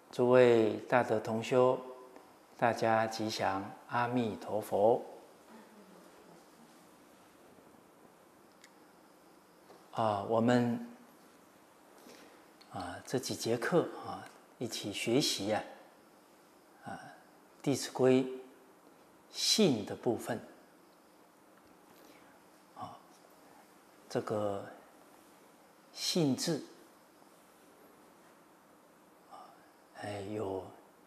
诸位大德同修，大家吉祥，阿弥陀佛。我们这几节课一起学习《弟子规》信的部分。这个信字有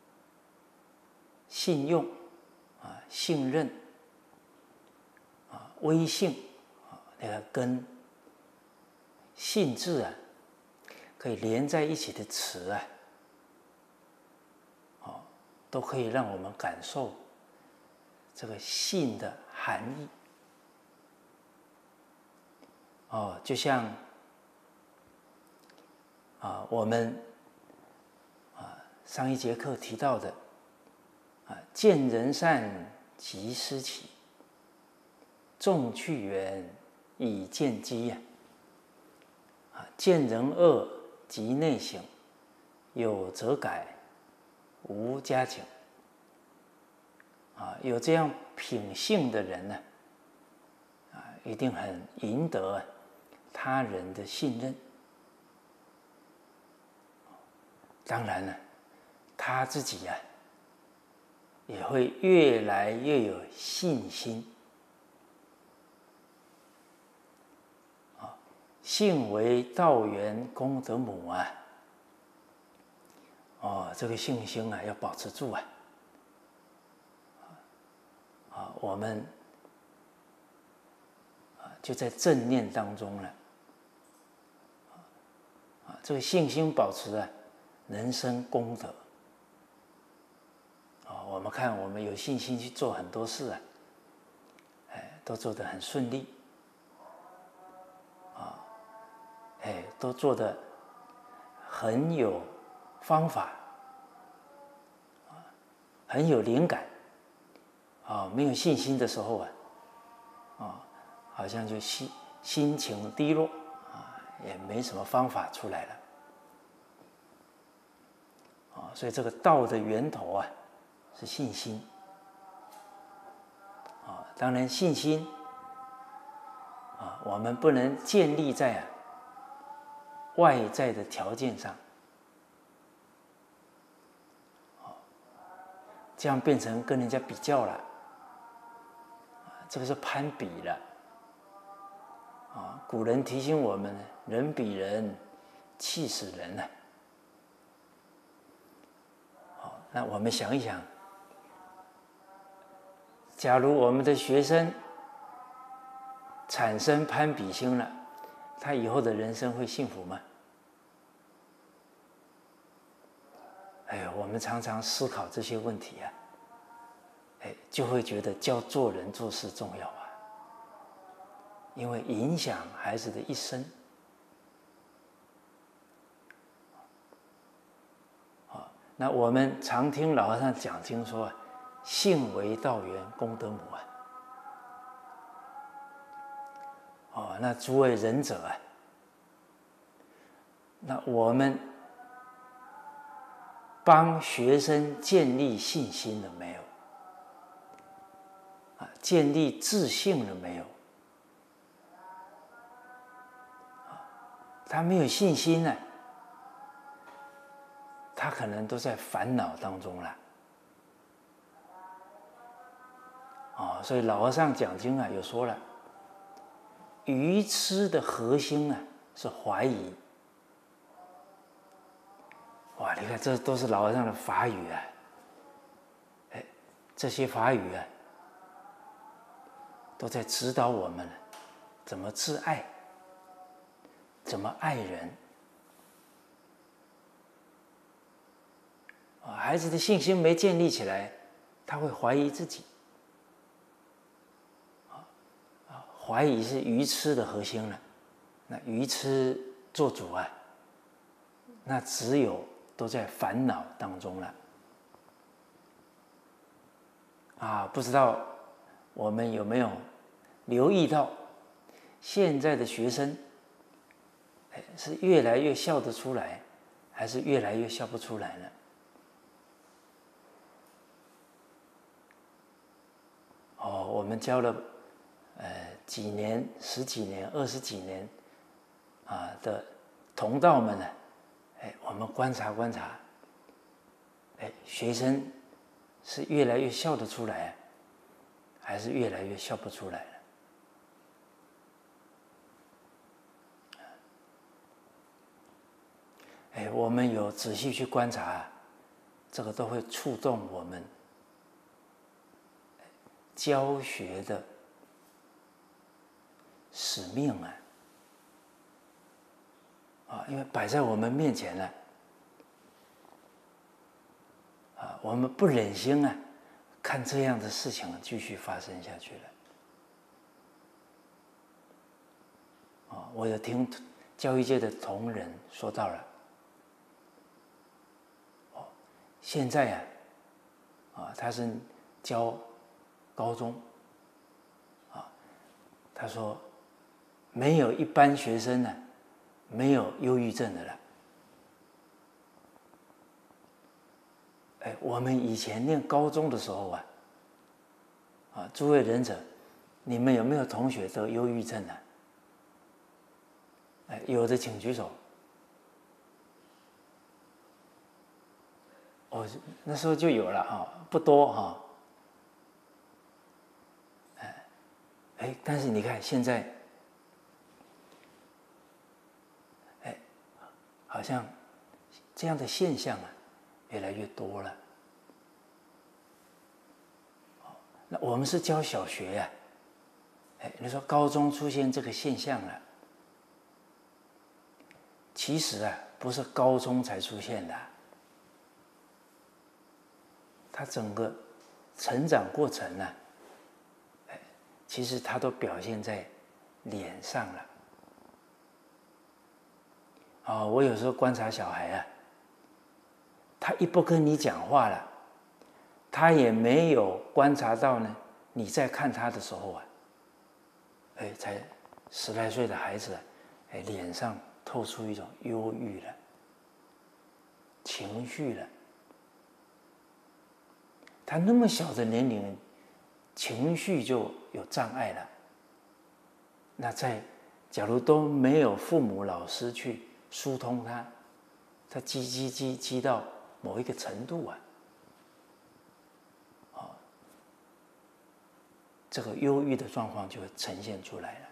信用信任威信跟信字可以连在一起的词都可以让我们感受这个信的含义。就像我们上一节课提到的见人善即思齐，众去远以见机见人恶即内省，有则改，无加减。有这样品性的人呢，一定很赢得他人的信任。当然了，他自己也会越来越有信心。信为道源功德母这个信心要保持住我们就在正念当中了。这个信心保持人生功德。我们看，我们有信心去做很多事都做得很顺利都做得很有方法很有灵感没有信心的时候好像就心情低落也没什么方法出来了所以这个道的源头是信心当然信心我们不能建立在外在的条件上这样变成跟人家比较了这个是攀比了古人提醒我们人比人气死人那我们想一想，假如我们的学生产生攀比心了，他以后的人生会幸福吗？我们常常思考这些问题就会觉得教做人做事重要因为影响孩子的一生那我们常听老和尚讲经说信为道源功德母那诸位仁者那我们帮学生建立信心了没有建立自信了没有他没有信心他可能都在烦恼当中了所以老和尚讲经有说了愚痴的核心是怀疑你看这都是老和尚的法语这些法语都在指导我们怎么自爱怎么爱人孩子的信心没建立起来他会怀疑自己怀疑是愚痴的核心了那愚痴做主那只有都在烦恼当中了不知道我们有没有留意到现在的学生是越来越笑得出来还是越来越笑不出来了们教了几年、10几年、20几年的同道们呢，我们观察，学生是越来越笑得出来，还是越来越笑不出来了？我们有仔细去观察，这个都会触动我们教学的使命因为摆在我们面前了，我们不忍心看这样的事情继续发生下去了。我有听教育界的同仁说到了，现在他是教高中，他说没有一般学生没有忧郁症的了。我们以前念高中的时候诸位仁者，你们有没有同学得忧郁症有的请举手。那时候就有了不多但是你看现在，好像这样的现象越来越多了。那我们是教小学你说高中出现这个现象了，其实不是高中才出现的，它整个成长过程其实它都表现在脸上了。我有时候观察小孩他一不跟你讲话了，他也没有观察到你在看他的时候才10来岁的孩子脸上透出一种忧郁了，情绪了。他那么小的年龄，情绪就有障碍了。那假如都没有父母老师去疏通他积到某一个程度这个忧郁的状况就会呈现出来了。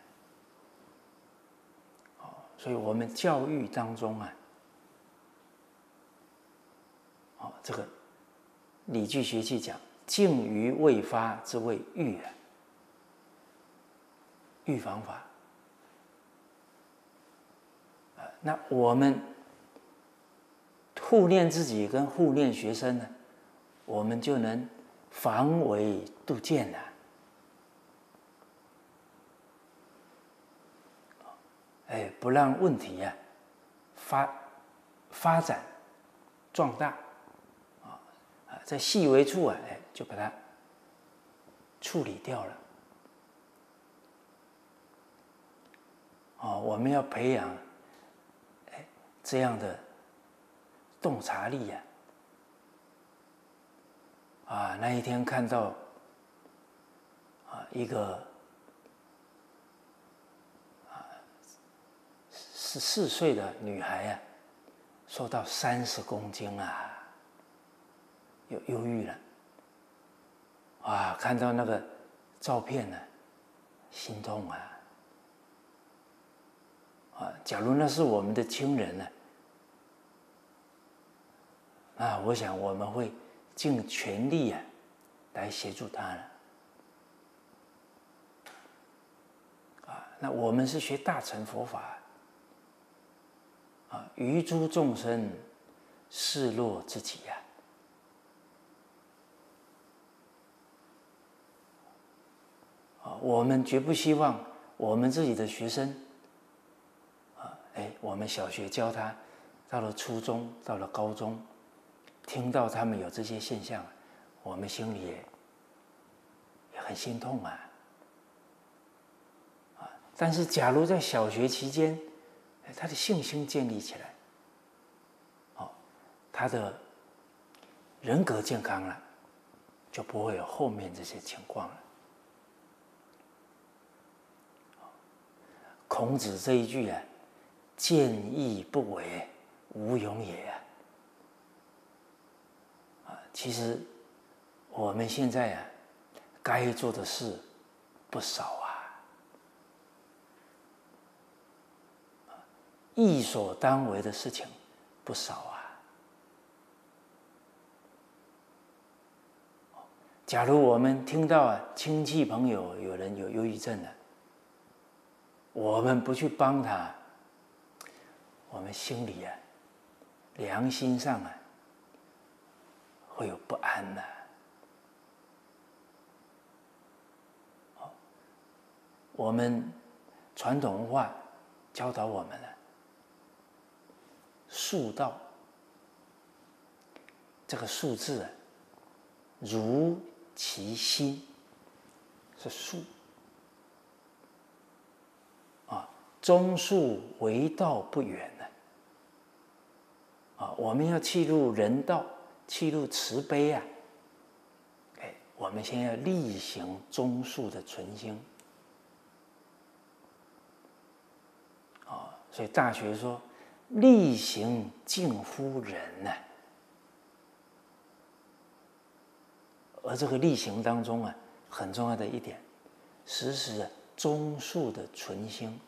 所以我们教育当中这个理据学去讲，静于未发之谓预预防法。那我们护念自己跟护念学生呢，我们就能防微杜渐了。不让问题发展壮大在细微处就把它处理掉了。我们要培养这样的洞察力那一天看到一个14岁的女孩瘦到30公斤有忧郁了看到那个照片心痛假如那是我们的亲人我想我们会尽全力来协助他了。那我们是学大乘佛法于诸众生视若自己我们绝不希望我们自己的学生我们小学教他，到了初中，到了高中，听到他们有这些现象，我们心里也很心痛但是假如在小学期间他的信心建立起来他的人格健康了，就不会有后面这些情况了孔子这一句啊，见义不为，无勇也其实我们现在该做的事不少义所当为的事情不少假如我们听到亲戚朋友有人有忧郁症了，我们不去帮他，我们心里良心上会有不安我们传统文化教导我们术道，这个术字如其心是术中术为道不远我们要契入人道，契入慈悲我们先要力行中术的存心所以《大学》说力行近乎仁而这个力行当中很重要的一点，时时中术的存心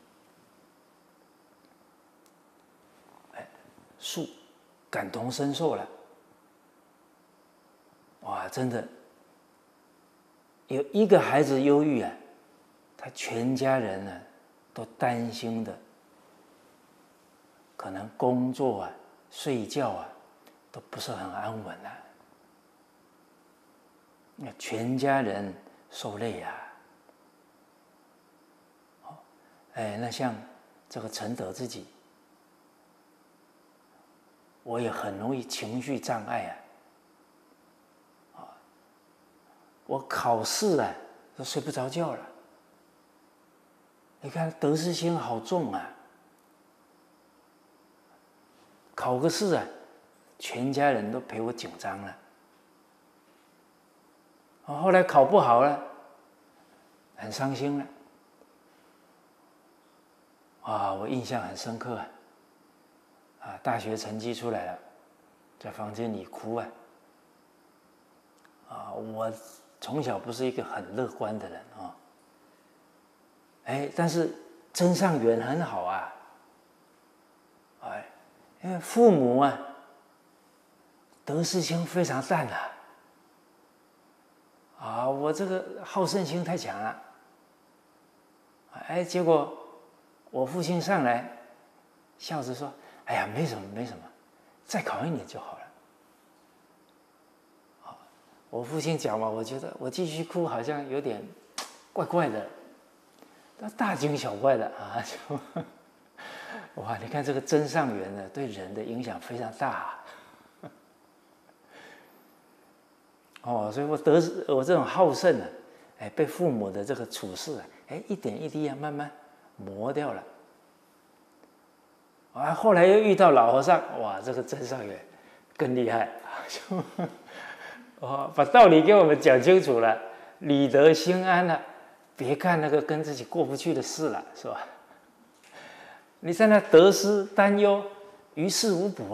术感同身受了哇，真的有一个孩子忧郁他全家人都担心的，可能工作睡觉都不是很安稳全家人受累那像这个承德自己，我也很容易情绪障碍我考试都睡不着觉了。你看得失心好重考个试全家人都陪我紧张了。后来考不好了，很伤心了。我印象很深刻大学成绩出来了，在房间里哭我从小不是一个很乐观的人但是真上缘很好因为父母得失心非常淡我这个好胜心太强了结果我父亲上来笑着说：“哎呀，没什么没什么，再考1年就好了。”我父亲讲嘛，我觉得我继续哭好像有点怪怪的，大惊小怪的哇，你看这个真上缘呢，对人的影响非常大所以我这种好胜被父母的这个处事一点一滴慢慢磨掉了后来又遇到老和尚，哇，这个真上缘更厉害把道理给我们讲清楚了，理得心安了，别干那个跟自己过不去的事了，是吧？你在那得失担忧，于事无补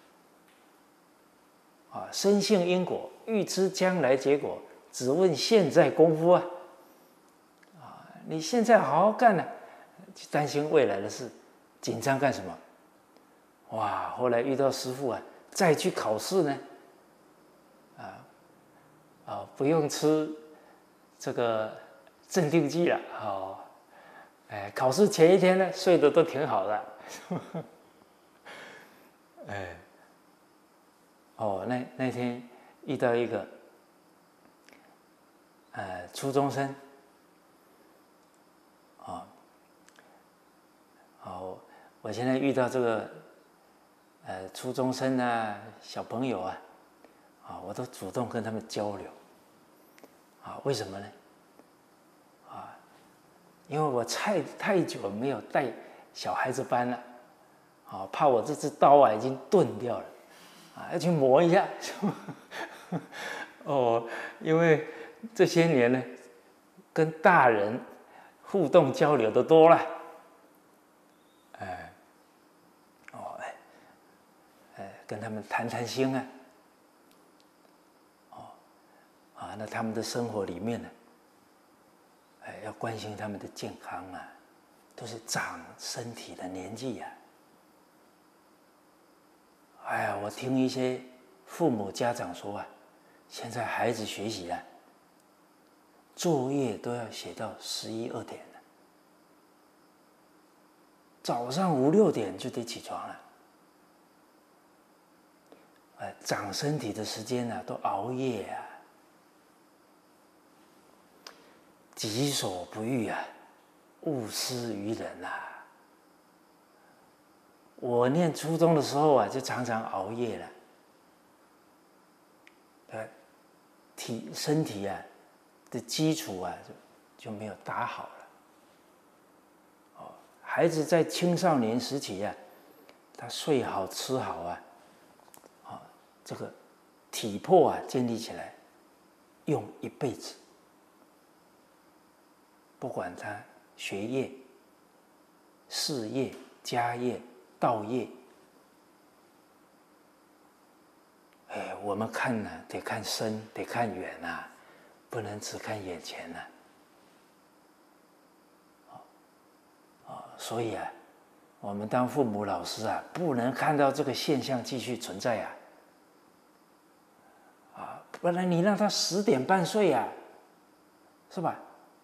深信因果，预知将来结果，只问现在功夫你现在好好干担心未来的事，紧张干什么？哇，后来遇到师父再去考试呢不用吃这个镇定剂了考试前1天呢睡得都挺好的那天遇到一个初中生我现在遇到这个初中生小朋友我都主动跟他们交流为什么呢？因为我太久没有带小孩子班了怕我这支刀已经钝掉了要去磨一下因为这些年呢跟大人互动交流的多了跟他们谈谈心啊，那他们的生活里面呢，要关心他们的健康啊，都是长身体的年纪呀。哎呀，我听一些父母家长说啊，现在孩子学习啊，作业都要写到11、2点了，早上5、6点就得起床了。长身体的时间啊，都熬夜啊，己所不欲啊，勿施于人啊。我念初中的时候啊，就常常熬夜了，身体啊的基础啊就没有打好了。孩子在青少年时期啊，他睡好吃好啊，这个体魄啊建立起来，用一辈子。不管他学业、事业、家业、道业，我们看呢，得看深，得看远啊，不能只看眼前啊。所以啊，我们当父母老师啊，不能看到这个现象继续存在啊，不然你让他10点半睡啊，是吧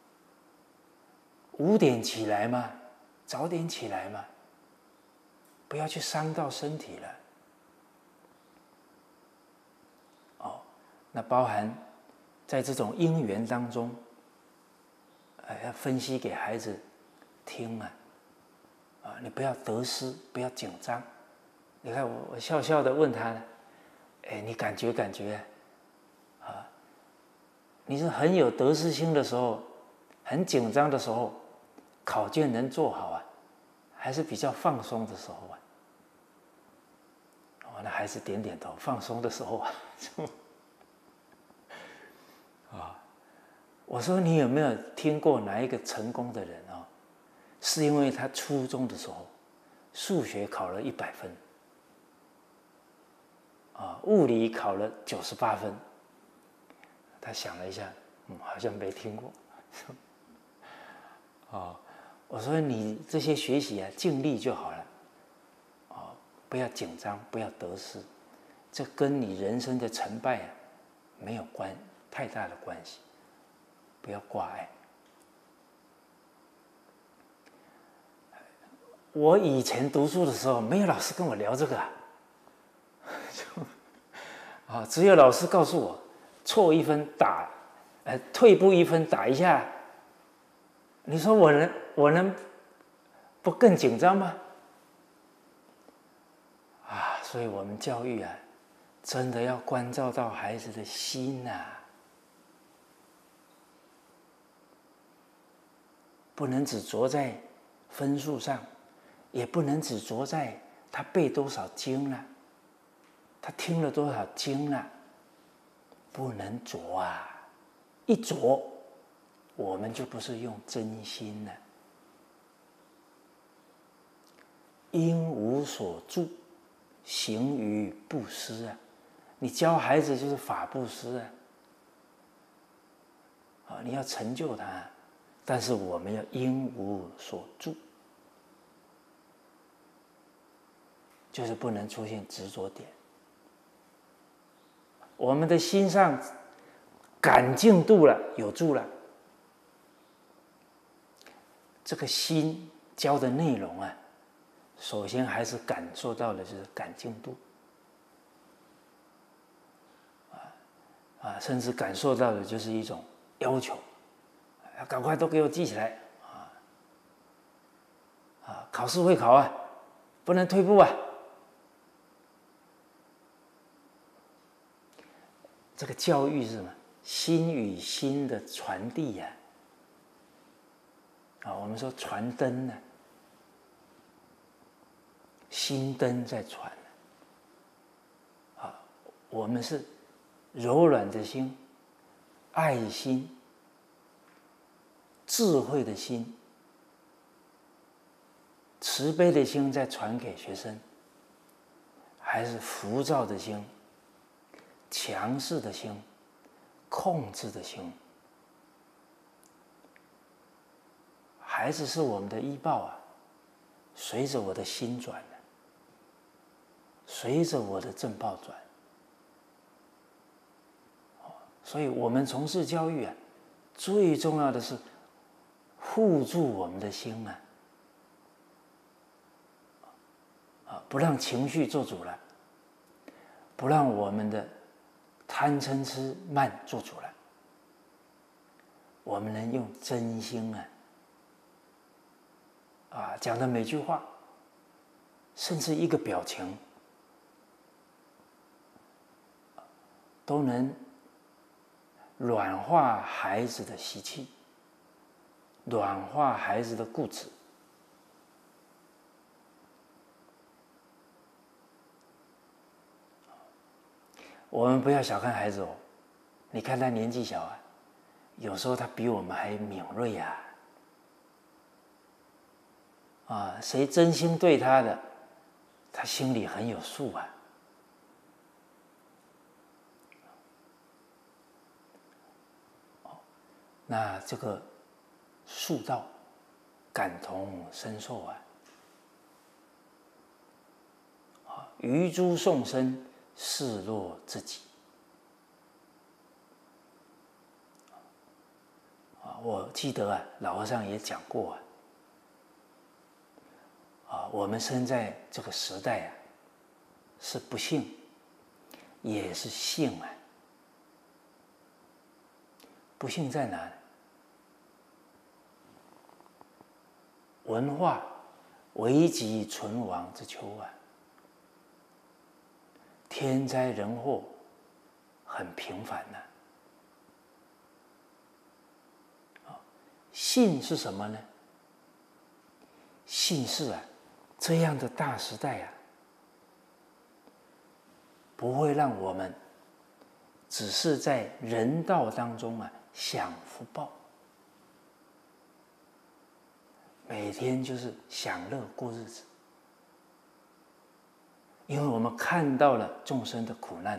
？5点起来嘛，早点起来嘛，不要去伤到身体了。那包含在这种因缘当中，要分析给孩子听啊，你不要得失，不要紧张。你看我笑笑的问他呢，你感觉啊，你是很有得失心的时候，很紧张的时候，考卷能做好啊，还是比较放松的时候啊？那孩子点点头，放松的时候啊。我说你有没有听过哪一个成功的人啊？是因为他初中的时候数学考了100分，物理考了98分。他想了一下，好像没听过。我说你这些学习啊，尽力就好了，不要紧张，不要得失，这跟你人生的成败啊没有太大的关系。不要挂碍。我以前读书的时候，没有老师跟我聊这个只有老师告诉我，错1分打，退步1分打1下。你说我能不更紧张吗？所以我们教育啊，真的要关照到孩子的心啊。不能只着在分数上，也不能只着在他背多少经了，他听了多少经了，不能着啊！一着，我们就不是用真心了。因无所住，行于布施啊！你教孩子就是法布施啊！你要成就他。但是我们要因无所住，就是不能出现执着点。我们的心上感净度了，有住了，这个心教的内容啊，首先还是感受到的就是感净度甚至感受到的就是一种要求。赶快都给我记起来考试会考啊，不能退步啊。这个教育是什么？心与心的传递呀。我们说传灯呢，心灯在传我们是柔软的心、爱心、智慧的心、慈悲的心在传给学生， 还是浮躁的心、强势的心、控制的心？孩子是我们的依报啊，随着我的心转，随着我的正报转。所以我们从事教育啊，最重要的是护住我们的心不让情绪做主了，不让我们的贪嗔痴慢做主了。我们能用真心讲的每句话，甚至一个表情，都能软化孩子的习气，软化孩子的固执。我们不要小看孩子哦，你看他年纪小啊，有时候他比我们还敏锐谁真心对他的，他心里很有数啊。那这个悟道，感同身受于诸众生视若自己。我记得老和尚也讲过我们生在这个时代是不幸，也是幸不幸在哪？文化危急存亡之秋天灾人祸很频繁幸是什么呢？幸是这样的大时代不会让我们只是在人道当中享福报，每天就是享乐过日子，因为我们看到了众生的苦难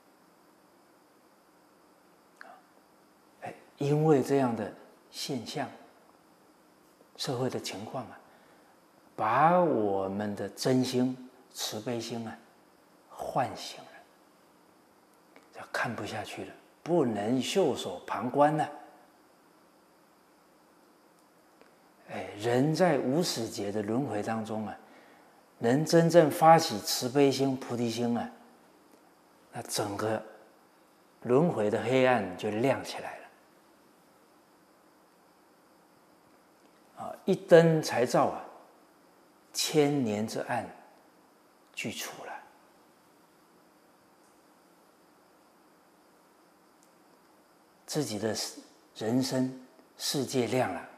因为这样的现象，社会的情况把我们的真心、慈悲心唤醒了，看不下去了，不能袖手旁观人在无始劫的轮回当中能真正发起慈悲心、菩提心那整个轮回的黑暗就亮起来了一灯才照千年之暗俱除了。自己的人生世界亮了，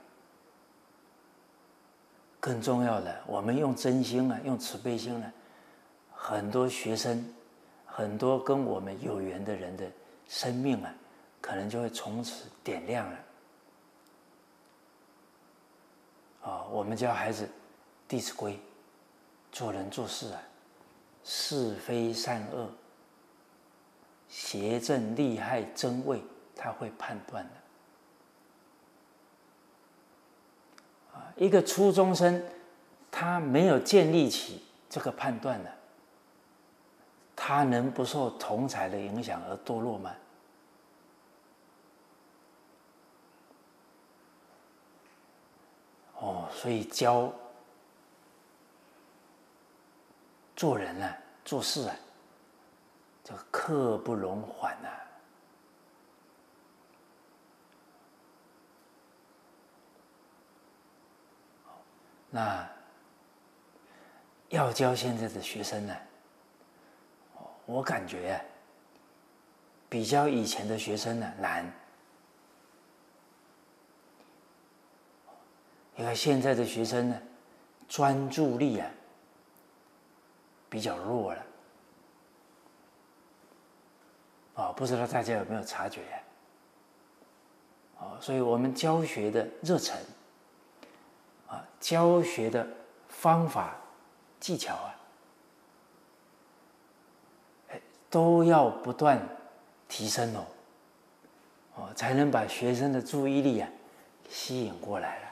更重要的，我们用真心用慈悲心很多学生，很多跟我们有缘的人的生命可能就会从此点亮了。我们教孩子《弟子规》，做人做事是非善恶、邪正利害真伪，他会判断的。一个初中生，他没有建立起这个判断他能不受同侪的影响而堕落吗？所以教做人做事这个刻不容缓那要教现在的学生我感觉比较以前的学生难。你看现在的学生专注力比较弱了不知道大家有没有察觉所以我们教学的热忱教学的方法技巧都要不断提升才能把学生的注意力吸引过来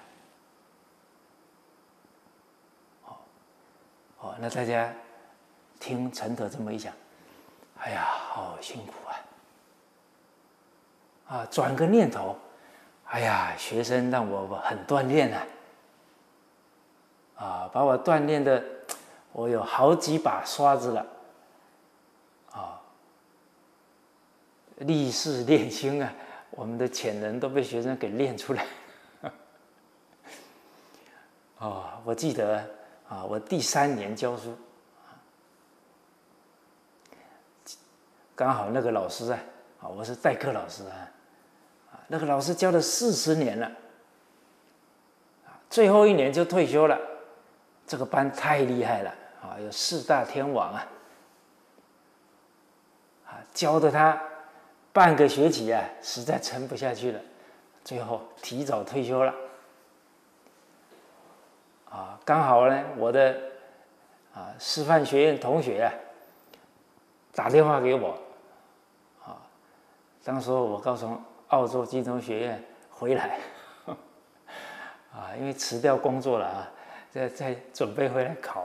了。那大家听陈德这么一讲，哎呀，好辛苦转个念头，哎呀，学生让我很锻炼把我锻炼的，我有好几把刷子了，立誓练心我们的潜能都被学生给练出来。我记得我第3年教书，刚好那个老师我是代课老师那个老师教了40年了，最后1年就退休了。这个班太厉害了有4大天王教的他半个学期实在撑不下去了，最后提早退休了。刚好呢，我的师范学院同学打电话给我当时我刚从澳洲金融学院回来因为辞掉工作了在准备回来考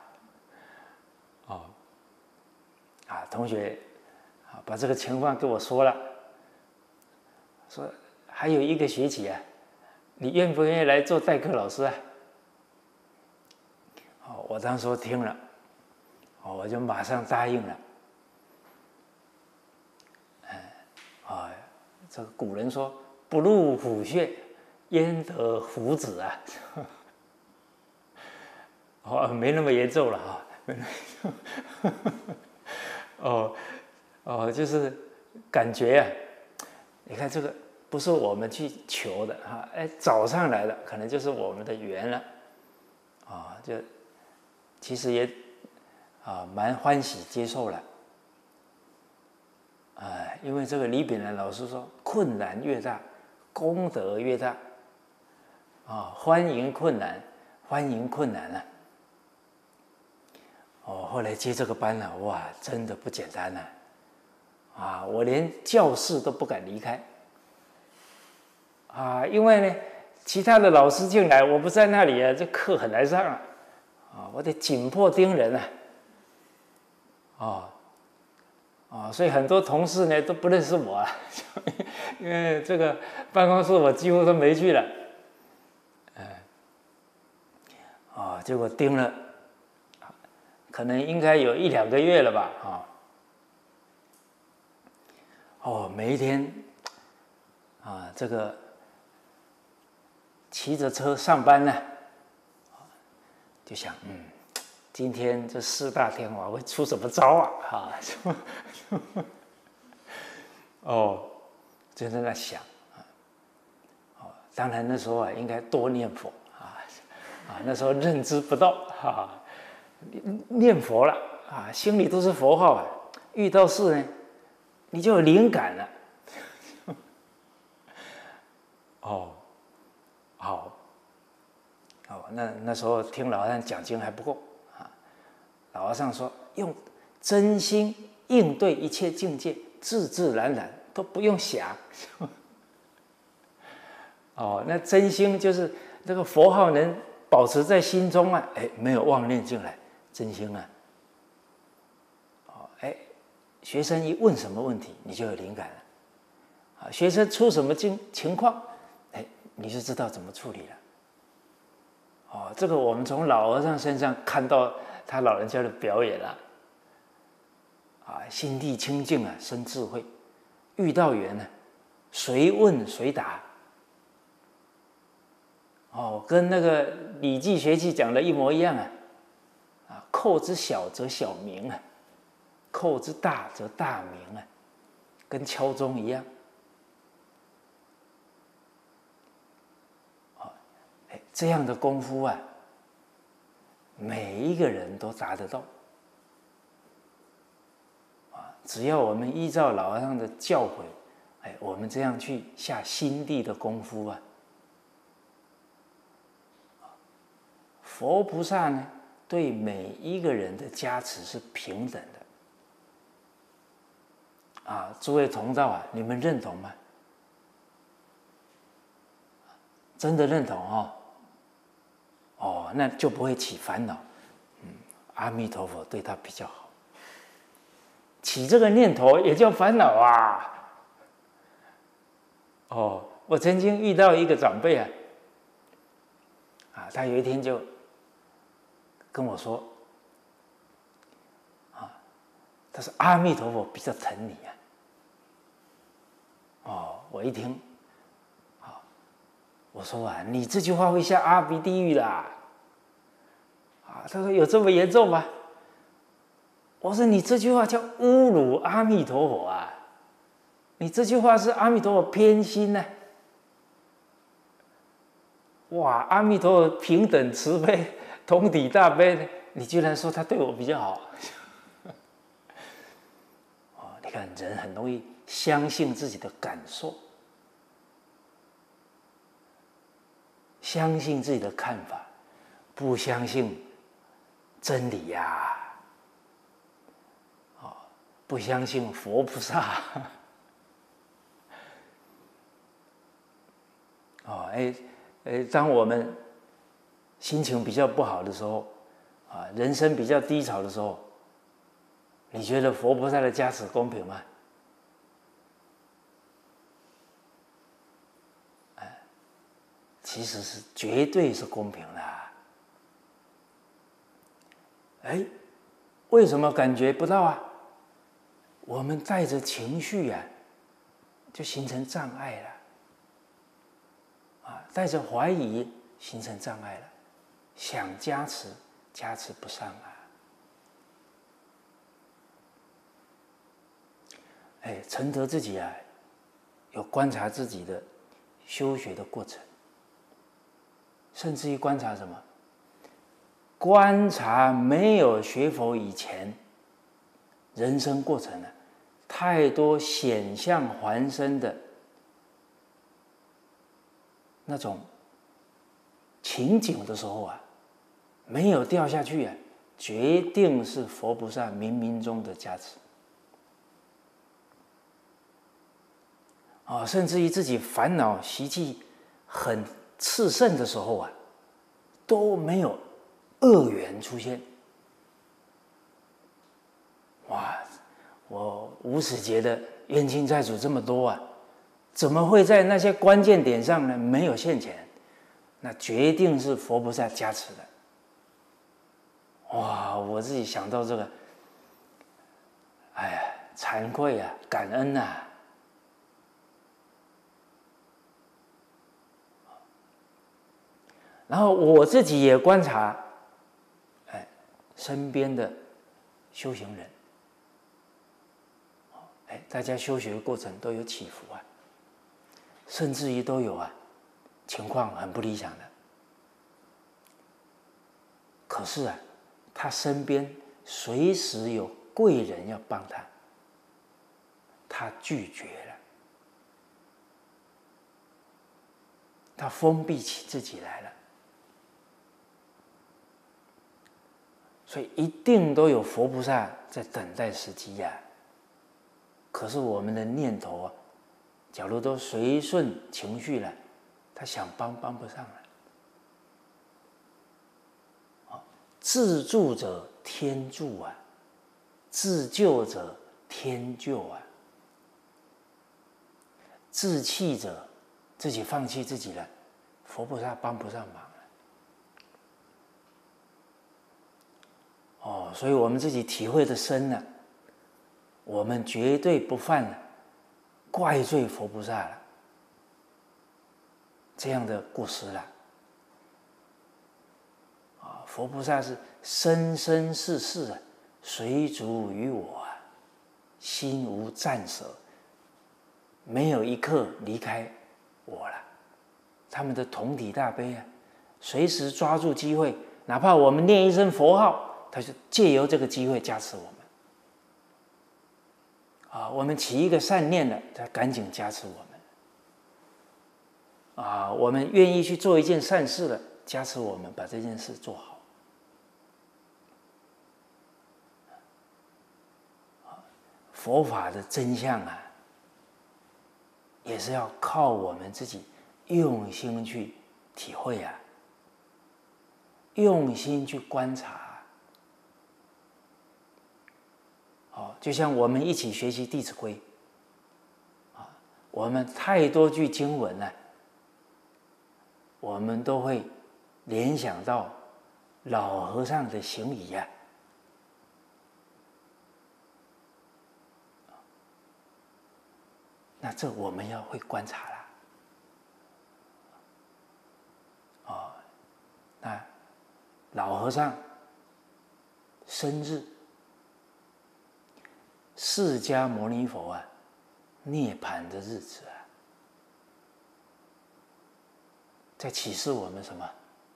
同学把这个情况跟我说了，说还有1个学期你愿不愿意来做代课老师我当时听了我就马上答应了。这个古人说不入虎穴焉得虎子没那么严重了就是感觉你看这个不是我们去求的找上来的，可能就是我们的缘了就其实也蛮欢喜接受了因为这个李炳南老师说，困难越大，功德越大欢迎困难，欢迎困难后来接这个班哇，真的不简单我连教室都不敢离开因为呢，其他的老师进来，我不在那里这课很难上我得紧迫盯人所以很多同事呢都不认识我因为这个办公室我几乎都没去了结果盯了可能应该有1、2个月了吧每一天这个骑着车上班呢就想今天这4大天王会出什么招就在那想当然那时候应该多念佛那时候认知不到念佛了心里都是佛号遇到事呢你就有灵感了那时候听老和尚讲经还不够老和尚说用真心应对一切境界，自自然然都不用想那真心就是这个佛号能保持在心中没有妄念进来，真心学生一问什么问题，你就有灵感了学生出什么情况你就知道怎么处理了这个我们从老和尚身上看到他老人家的表演了心地清净生智慧，遇到缘随问随答跟那个《礼记》学期讲的一模一样寇之小则小明寇之大则大明跟敲钟一样这样的功夫每一个人都达得到只要我们依照老和尚的教诲我们这样去下心地的功夫佛菩萨呢对每一个人的加持是平等的诸位同道啊，你们认同吗？真的认同哦？哦，那就不会起烦恼。阿弥陀佛对他比较好。起这个念头也叫烦恼啊！哦，我曾经遇到一个长辈他有一天就跟我说，他说阿弥陀佛比较疼你我一听，我说你这句话会下阿鼻地狱啦！他说有这么严重吗？我说你这句话叫侮辱阿弥陀佛啊！你这句话是阿弥陀佛偏心呢。哇，阿弥陀佛平等慈悲，同体大悲，你居然说他对我比较好？你看人很容易相信自己的感受，相信自己的看法，不相信真理呀！不相信佛菩萨。当我们心情比较不好的时候，人生比较低潮的时候，你觉得佛菩萨的加持公平吗？其实是绝对是公平的。为什么感觉不到啊？我们带着情绪就形成障碍了。带着怀疑形成障碍了，想加持加持不上承德自己有观察自己的修学的过程，甚至于观察什么？观察没有学佛以前人生过程太多显象还身的那种情景的时候没有掉下去决定是佛菩萨冥冥中的加持。甚至于自己烦恼习气很炽盛的时候都没有恶缘出现。哇，我无始劫的冤亲债主这么多怎么会在那些关键点上呢没有现前？那决定是佛菩萨加持的。哇，我自己想到这个，惭愧感恩然后我自己也观察，身边的修行人，大家修学过程都有起伏甚至于都有情况很不理想的。可是他身边随时有贵人要帮他，他拒绝了，他封闭起自己来了。所以一定都有佛菩萨在等待时机可是我们的念头假如都随顺情绪了，他想帮不上了。自助者天助自救者天救自弃者自己放弃自己了，佛菩萨帮不上忙所以我们自己体会的深了，我们绝对不犯怪罪佛菩萨了这样的过失了。佛菩萨是生生世世随逐于我心无暂舍，没有一刻离开我了。他们的同体大悲随时抓住机会，哪怕我们念一声佛号，他就借由这个机会加持我们。我们起一个善念了，他赶紧加持我们。我们愿意去做一件善事了，加持我们把这件事做好。 佛法的真相啊，也是要靠我们自己用心去体会啊，用心去观察。就像我们一起学习《弟子规》我们太多句经文呢，我们都会联想到老和尚的行仪啊。那这我们要会观察了。那老和尚生日，释迦牟尼佛啊涅槃的日子啊，在启示我们什么？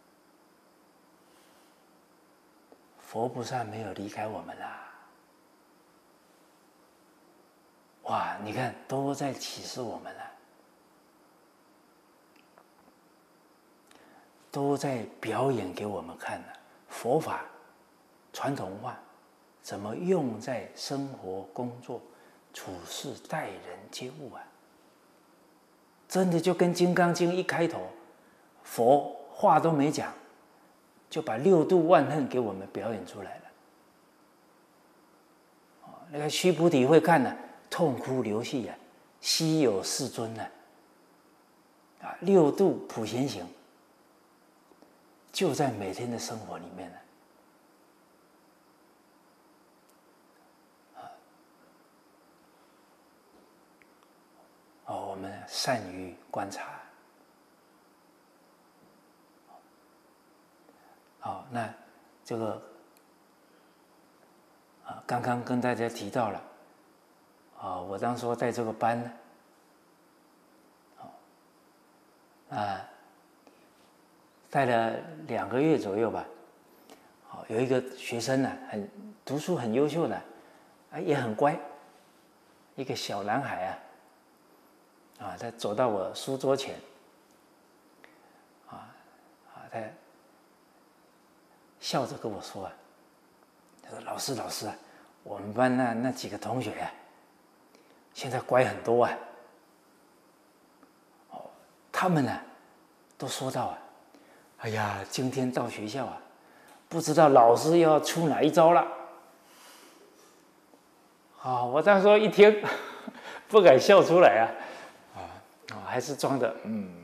佛菩萨没有离开我们啦！哇，你看都在启示我们了，都在表演给我们看了佛法传统文化怎么用在生活、工作、处事、待人接物啊！真的就跟《金刚经》一开头，佛话都没讲，就把六度万恨给我们表演出来了。那个须菩提会看呢，痛哭流涕啊，稀有世尊呢，六度普贤行就在每天的生活里面呢。我们善于观察。那这个刚刚跟大家提到了我当初带这个班呢，带了2个月左右吧。有一个学生呢，读书很优秀的，也很乖，一个小男孩他走到我书桌前，他笑着跟我说他说：“老师啊，我们班那几个同学现在乖很多他们呢都说到哎呀，今天到学校不知道老师要出哪一招了。”我当时一听不敢笑出来还是装的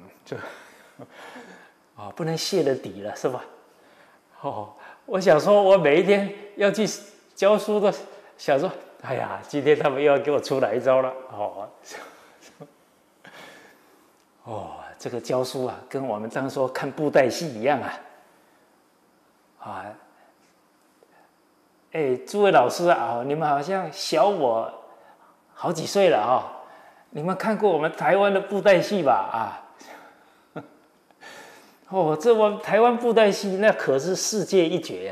不能泄了底了是吧？我想说，我每一天要去教书的，想说，哎呀，今天他们又要给我出哪一招了？这个教书跟我们当初看布袋戏一样诸位老师你们好像小我好几岁了你们看过我们台湾的布袋戏吧？这我们台湾布袋戏那可是世界一绝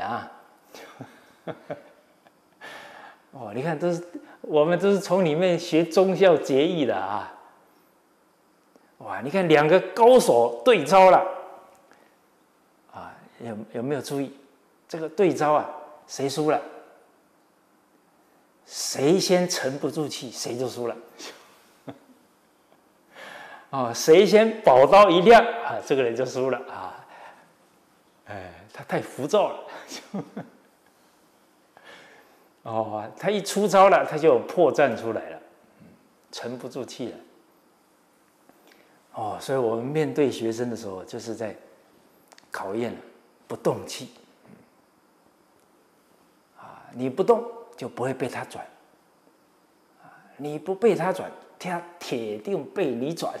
你看我们都是从里面学忠孝节义的哇，你看2个高手对招了有没有注意这个对招谁输了？谁先沉不住气，谁就输了。谁先宝刀一亮这个人就输了他太浮躁了他一出招了，他就有破绽出来了，沉不住气了。所以我们面对学生的时候，就是在考验不动气你不动就不会被他转你不被他转，他铁定被你转。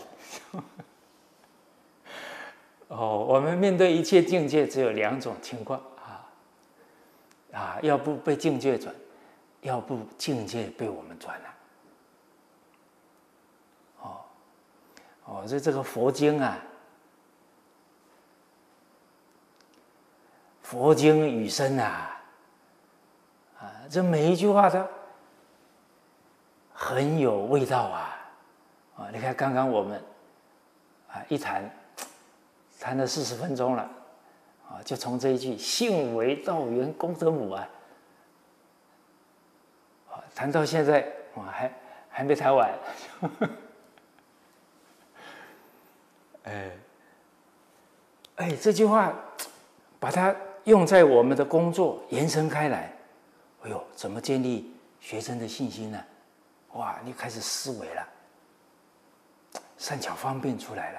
我们面对一切境界只有2种情况要不被境界转，要不境界被我们转所以这个佛经佛经语声这每一句话它很有味道你看刚刚我们一谈了40分钟了就从这一句信为道源功德母谈到现在还没谈完。这句话把它用在我们的工作延伸开来，哎呦，怎么建立学生的信心呢？哇，你开始思维了，善巧方便出来了。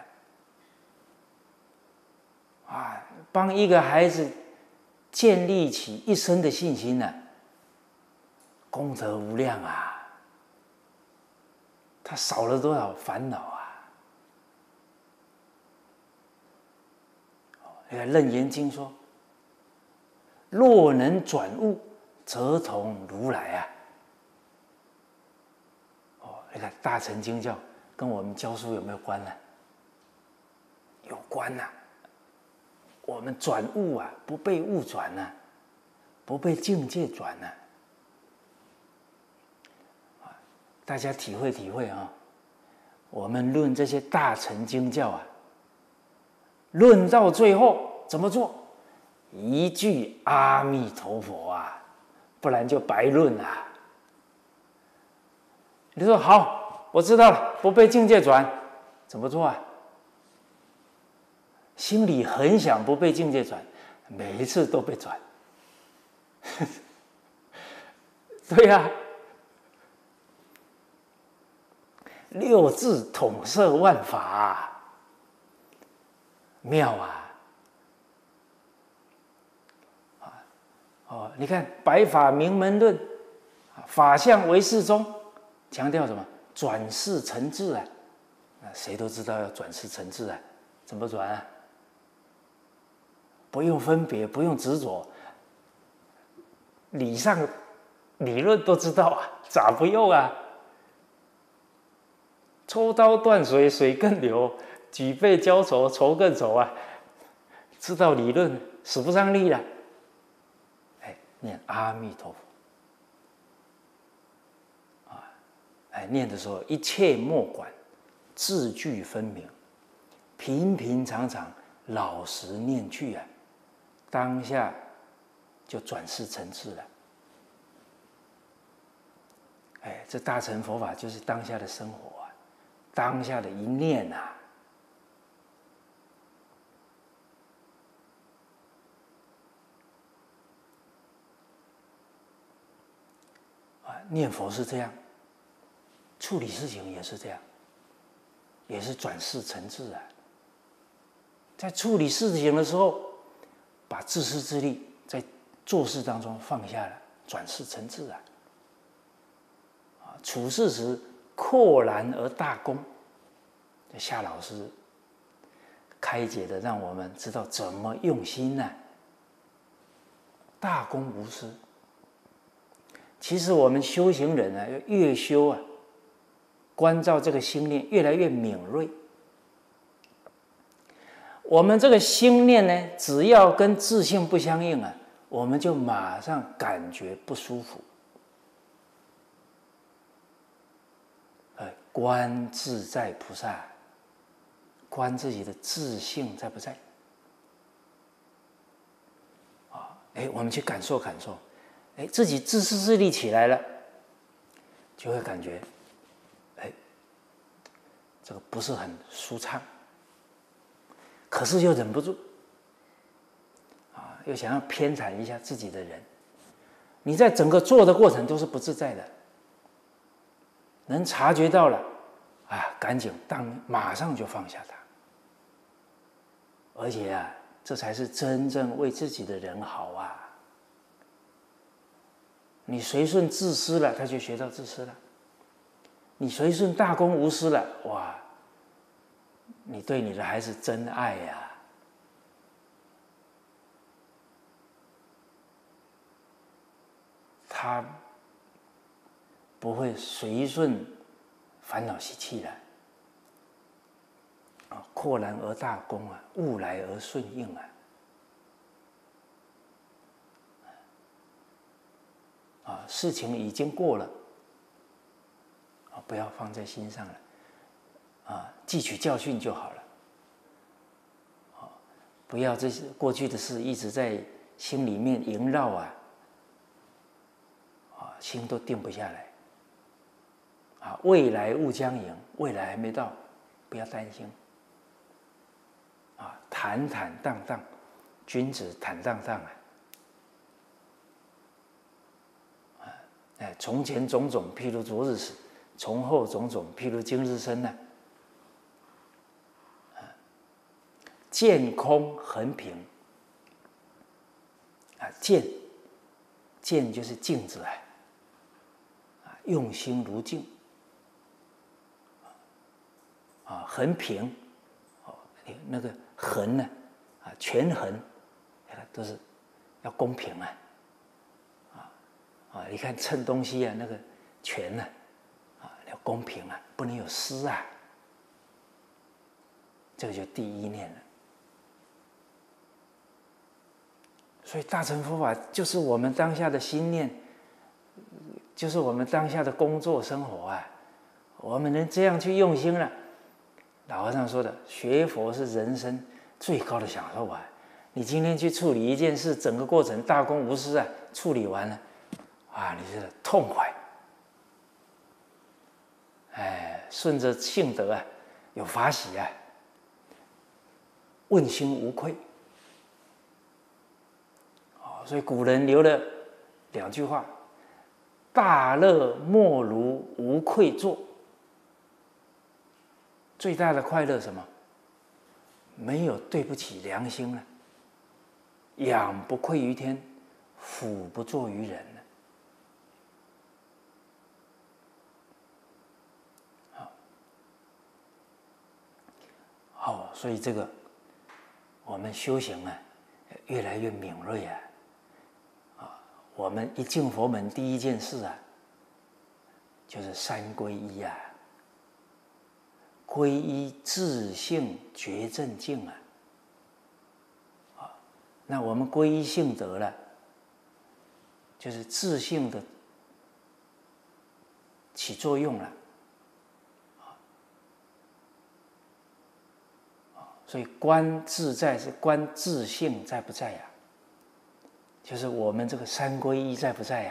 啊，帮一个孩子建立起一生的信心呢，功德无量啊！他少了多少烦恼啊！你看《楞严经》说：“若能转悟，则同如来啊！”你看大乘经教跟我们教书有没有关呢？有关呐！我们转悟啊，不被悟转呐，不被境界转呐。大家体会体会啊！我们论这些大乘经教啊，论到最后怎么做？一句阿弥陀佛啊，不然就白论啊。你说好，我知道了，不被境界转，怎么做啊？心里很想不被境界转，每一次都被转。对呀、六字统摄万法，妙啊！你看《百法明门论》，法相唯识中强调什么？转世成智啊！谁都知道要转世成智啊，怎么转啊？不用分别，不用执着，理上理论都知道啊，咋不用啊？抽刀断水，水更流；举杯浇愁，愁更愁啊！知道理论，使不上力了。念阿弥陀佛念的时候一切莫管，字句分明，平平常常，老实念句啊，当下就转世成智了。这大乘佛法就是当下的生活啊，当下的一念啊。念佛是这样，处理事情也是这样，也是转世成智啊。在处理事情的时候，把自私自利在做事当中放下了，转世成智啊。处事时阔然而大公，夏老师开解的，让我们知道怎么用心呢？大公无私。其实我们修行人啊，越修啊，关照这个心念越来越敏锐。我们这个心念呢，只要跟自性不相应啊，我们就马上感觉不舒服。观自在菩萨，观自己的自性在不在？我们去感受感受。自己自私自利起来了，就会感觉，这个不是很舒畅，可是又忍不住，又想要偏袒一下自己的人，你在整个做的过程都是不自在的，能察觉到了，赶紧马上就放下它，而且啊，这才是真正为自己的人好啊。你随顺自私了，他就学到自私了；你随顺大公无私了，哇，你对你的孩子真爱呀！他不会随顺烦恼习气了，阔然而大公啊，物来而顺应啊。事情已经过了，不要放在心上了，汲取教训就好了，不要这些过去的事一直在心里面萦绕心都定不下来， 未来勿将迎，未来还没到，不要担心。坦坦荡荡，君子坦荡荡从前种种，譬如昨日死；从后种种，譬如今日生见空恒平见就是镜子用心如镜恒平那个衡呢权衡都是要公平你看称东西那个权呢要公平不能有失这个就第一念了。所以大乘佛法就是我们当下的心念，就是我们当下的工作生活我们能这样去用心了。老和尚说的，学佛是人生最高的享受你今天去处理一件事，整个过程大公无私处理完了你觉得痛快，顺着性德有法喜问心无愧。所以古人留了2句话：大乐莫如无愧作。最大的快乐什么？没有对不起良心了，仰不愧于天，俯不怍于人了。所以这个我们修行越来越敏锐我们一进佛门，第一件事就是3皈依皈依自性觉正境那我们皈依性德了，就是自性的起作用了所以观自在是观自性在不在就是我们这个3皈依在不在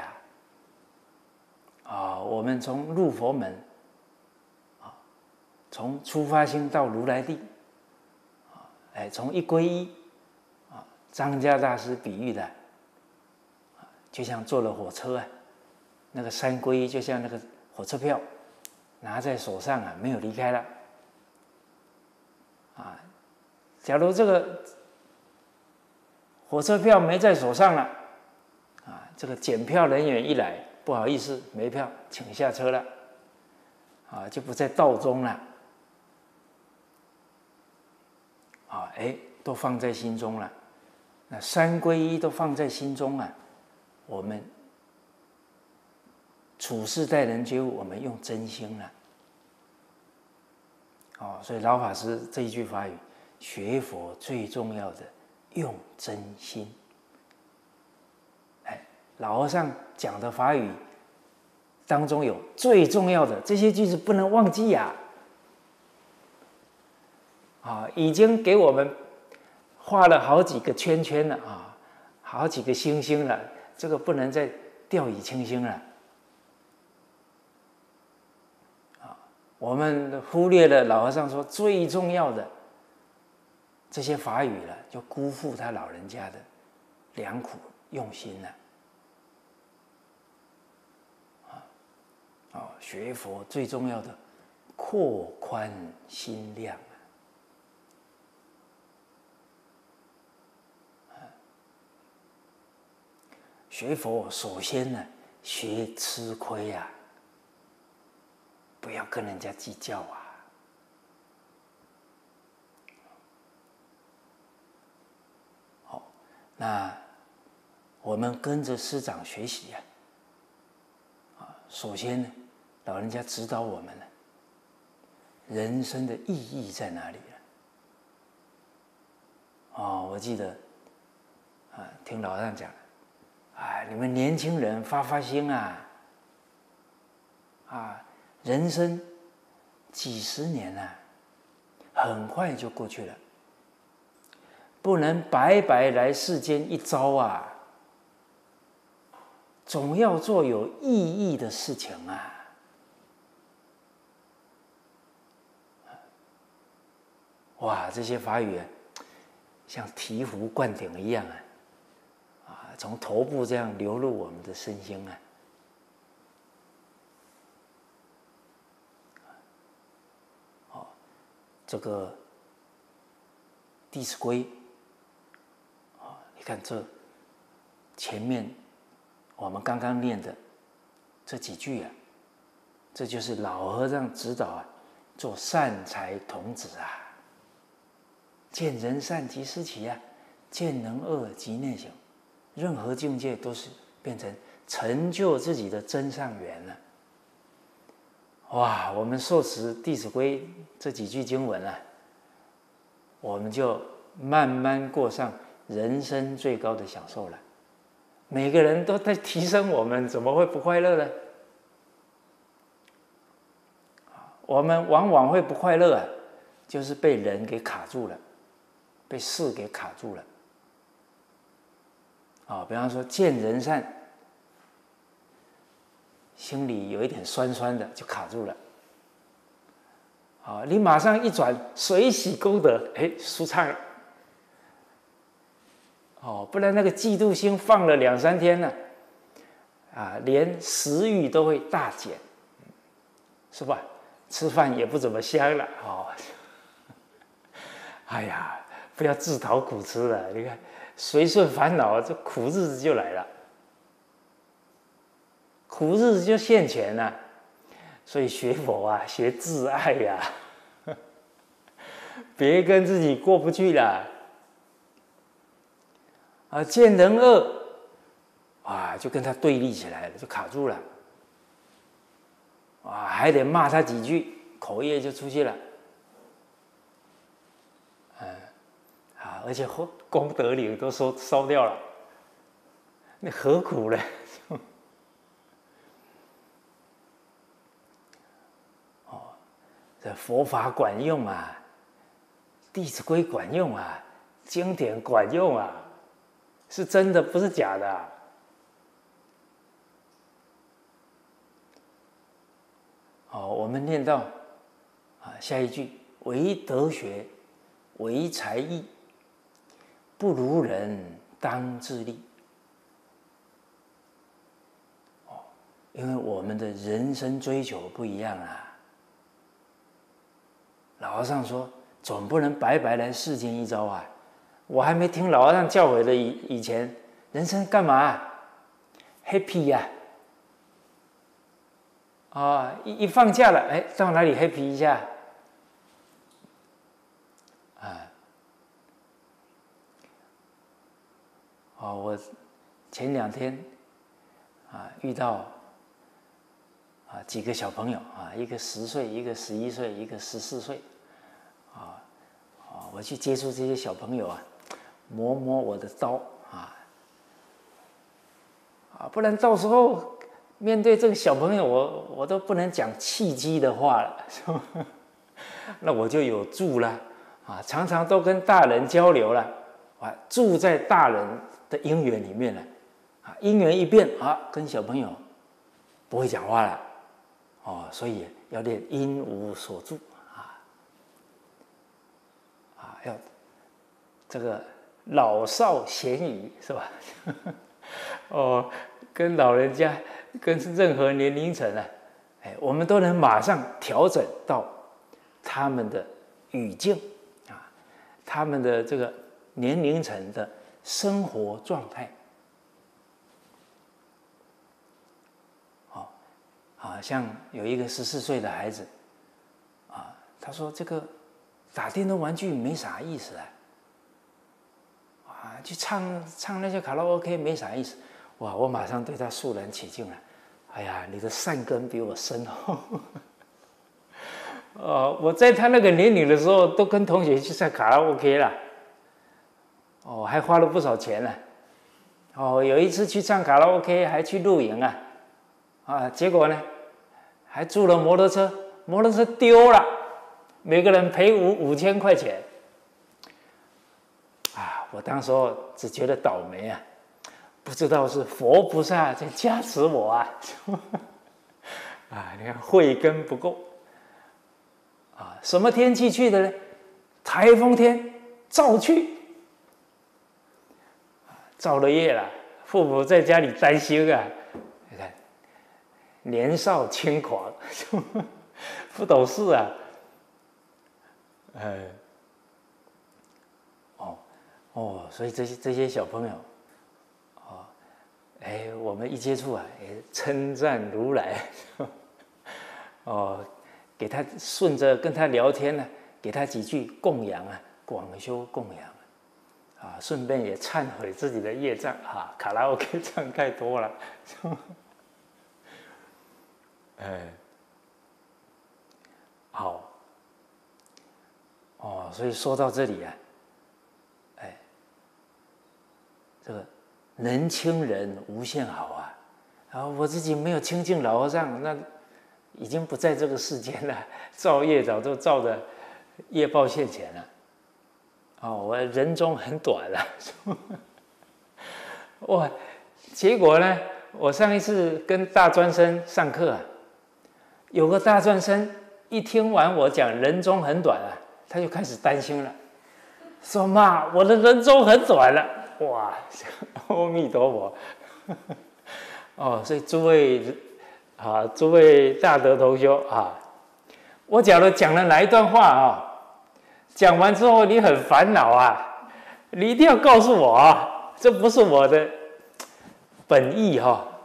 我们从入佛门从出发心到如来地从一皈依张家大师比喻的就像坐了火车那个3皈依就像那个火车票拿在手上没有离开了假如这个火车票没在手上了这个检票人员一来，不好意思没票，请下车了就不在道中了都放在心中了。那3皈依都放在心中我们处事待人接物，我们用真心所以老法师这一句法语，学佛最重要的用真心。老和尚讲的法语当中有最重要的这些句子不能忘记已经给我们画了好几个圈圈了好几个星星了，这个不能再掉以轻心了我们忽略了老和尚说最重要的这些法语了，就辜负他老人家的良苦用心了学佛最重要的扩宽心量学佛首先呢，学吃亏不要跟人家计较那我们跟着师长学习首先呢，老人家指导我们了，人生的意义在哪里我记得听老和尚讲你们年轻人发心人生几十年很快就过去了，不能白白来世间一遭总要做有意义的事情哇，这些法语啊，像醍醐灌顶一样从头部这样流入我们的身心这个《弟子规》你看这前面我们刚刚念的这几句这就是老和尚指导做善财童子见人善即思齐见人恶即内省，任何境界都是变成成就自己的真上缘了。哇，我们受持《弟子规》这几句经文我们就慢慢过上人生最高的享受了。每个人都在提升我们，怎么会不快乐呢？我们往往会不快乐就是被人给卡住了，被事给卡住了。比方说见人善，心里有一点酸酸的，就卡住了。你马上一转，随喜功德，舒畅了。不然那个嫉妒心放了2-3天呢，连食欲都会大减，是吧？吃饭也不怎么香了。哎呀，不要自讨苦吃了。你看，随顺烦恼，这苦日子就来了，苦日子就现前了。所以学佛学自爱别跟自己过不去了。见人恶，就跟他对立起来了，就卡住了。还得骂他几句，口业就出去了。而且功德林都烧掉了，那何苦呢？这佛法管用《弟子规》管用经典管用是真的，不是假的我们念到下一句：唯德学，唯才艺，不如人当自砺。因为我们的人生追求不一样老和尚说，总不能白白来世间一遭我还没听老和尚教诲的以前，人生干嘛？happy一放假了，到哪里 happy 一下？我前2天遇到几个小朋友一个10岁，一个11岁，一个14岁我去接触这些小朋友摸摸我的刀不然到时候面对这个小朋友，我都不能讲契机的话了，那我就有助了常常都跟大人交流了住在大人的因缘里面了因缘一变跟小朋友不会讲话了所以要练因无所住要这个老少咸宜，是吧？跟老人家，跟任何年龄层我们都能马上调整到他们的语境他们的这个年龄层的生活状态像有一个14岁的孩子他说这个打电动玩具没啥意思去唱那些卡拉 OK 没啥意思。哇，我马上对他肃然起敬了。哎呀，你的善根比我深我在他那个年龄的时候，都跟同学去唱卡拉 OK 了，还花了不少钱呢。有一次去唱卡拉 OK， 还去露营结果呢，还租了摩托车，摩托车丢了，每个人赔5000块钱。我当时候只觉得倒霉不知道是佛菩萨在加持我你看慧根不够什么天气去的呢？ 台风天照去，造了业了，父母在家里担心啊，你看年少轻狂，不懂事啊，所以这些小朋友，我们一接触啊，称赞如来，给他顺着跟他聊天呢，给他几句供养啊，广修供养顺便也忏悔自己的业障卡拉 OK 唱太多了，好，所以说到这里啊，这个能亲人无限好我自己没有亲近老和尚，那已经不在这个世间了，造业早就造的业报现前了。我人中很短了，哇！结果呢，我上一次跟大专生上课有个大专生一听完我讲人中很短他就开始担心了，说妈，我的人中很短了，哇！阿弥陀佛，所以诸位大德同修我假如讲了哪一段话讲完之后你很烦恼你一定要告诉我这不是我的本意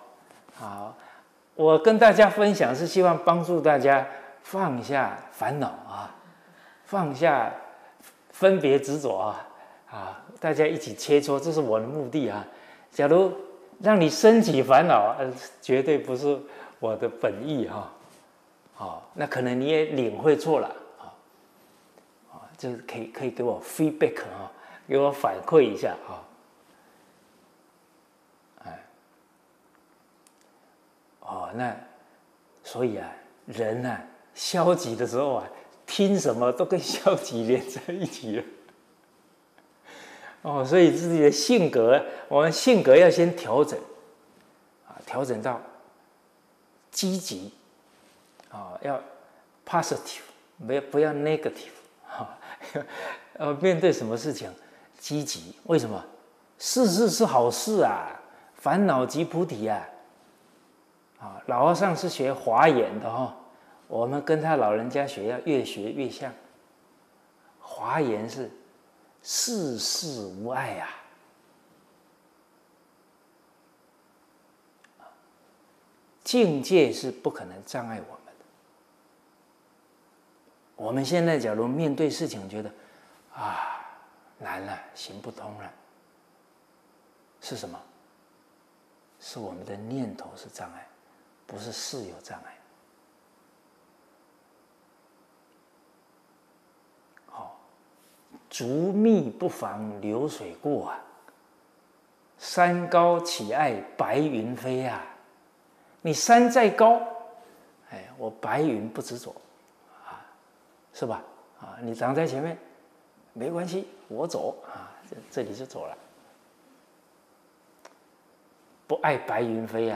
我跟大家分享是希望帮助大家放下烦恼放下分别执着大家一起切磋，这是我的目的假如让你升起烦恼，绝对不是我的本意那可能你也领会错了这可以给我 feedback 给我反馈一下那所以人消极的时候听什么都跟消极连在一起了所以自己的性格，我们性格要先调整调整到积极要 positive， 不要 negative面对什么事情积极，为什么？事是好事烦恼即菩提老和尚是学华严的我们跟他老人家学要越学越像。华严是世事无碍境界是不可能障碍我们的。我们现在假如面对事情觉得难了，行不通了，是什么？是我们的念头是障碍，不是事有障碍。竹密不妨流水过山高岂爱白云飞你山再高，我白云不执着是吧？你挡在前面没关系，我走这里就走了，不爱白云飞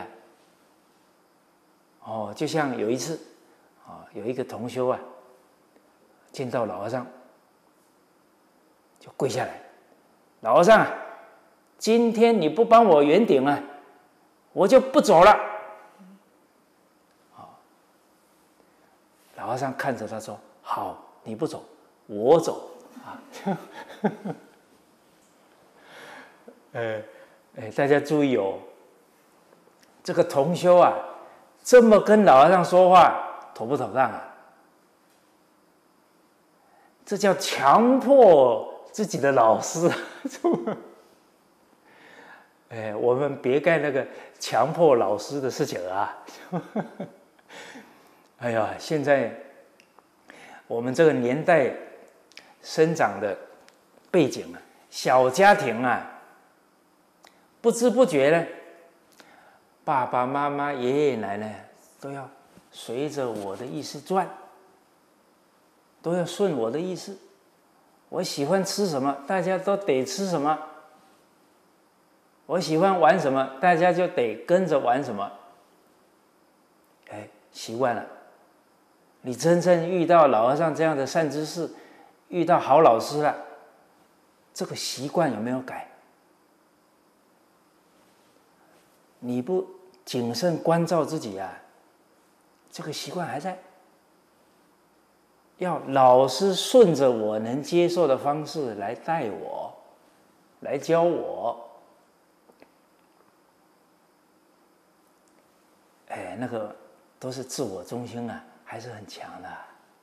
就像有一次有一个同修见到老和尚就跪下来，老和尚今天你不帮我圆顶我就不走了。老和尚看着他说：“好，你不走，我走。”大家注意这个同修这么跟老和尚说话，妥不妥当这叫强迫自己的老师我们别干那个强迫老师的事情哎呀，现在我们这个年代生长的背景小家庭不知不觉呢，爸爸妈妈、爷爷奶奶都要随着我的意思转，都要顺我的意思。我喜欢吃什么，大家都得吃什么；我喜欢玩什么，大家就得跟着玩什么。习惯了。你真正遇到老和尚这样的善知识， 遇到好老师了，这个习惯有没有改？你不谨慎关照自己啊，这个习惯还在。要老师顺着我能接受的方式来带我，来教我。哎，那个都是自我中心啊，还是很强的。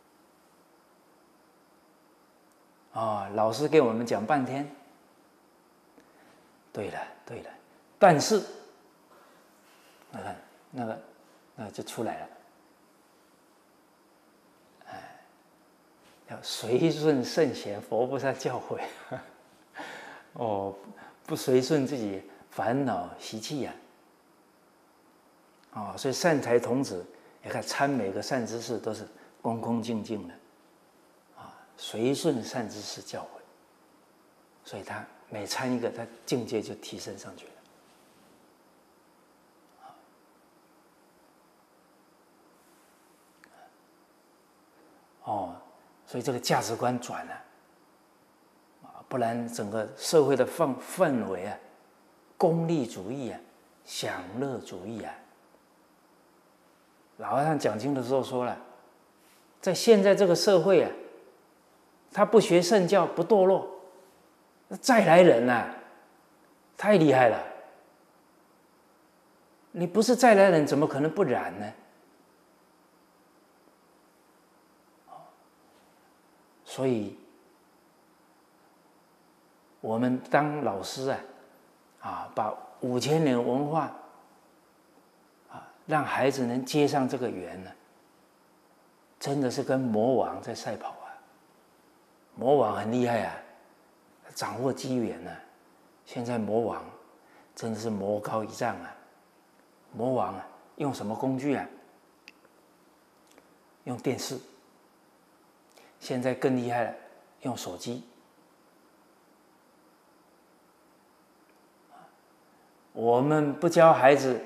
哦，老师给我们讲半天。对了，对了，但是，那个就出来了。要随顺圣贤，佛菩萨教诲。哦，不随顺自己烦恼习气呀。哦，所以善财童子，你看参每个善知识都是恭恭敬敬的，啊，随顺善知识教诲，所以他每参一个，他境界就提升上去了。哦。所以这个价值观转了，不然整个社会的氛围啊，功利主义啊，享乐主义啊。老和尚讲经的时候说了，在现在这个社会啊，他不学圣教不堕落，再来人啊，太厉害了。你不是再来人，怎么可能不染呢？所以，我们当老师把5000年文化让孩子能接上这个缘呢，真的是跟魔王在赛跑啊！魔王很厉害啊，掌握机缘啊。现在魔王真的是魔高一丈啊！魔王用什么工具啊？用电视。现在更厉害了，用手机。我们不教孩子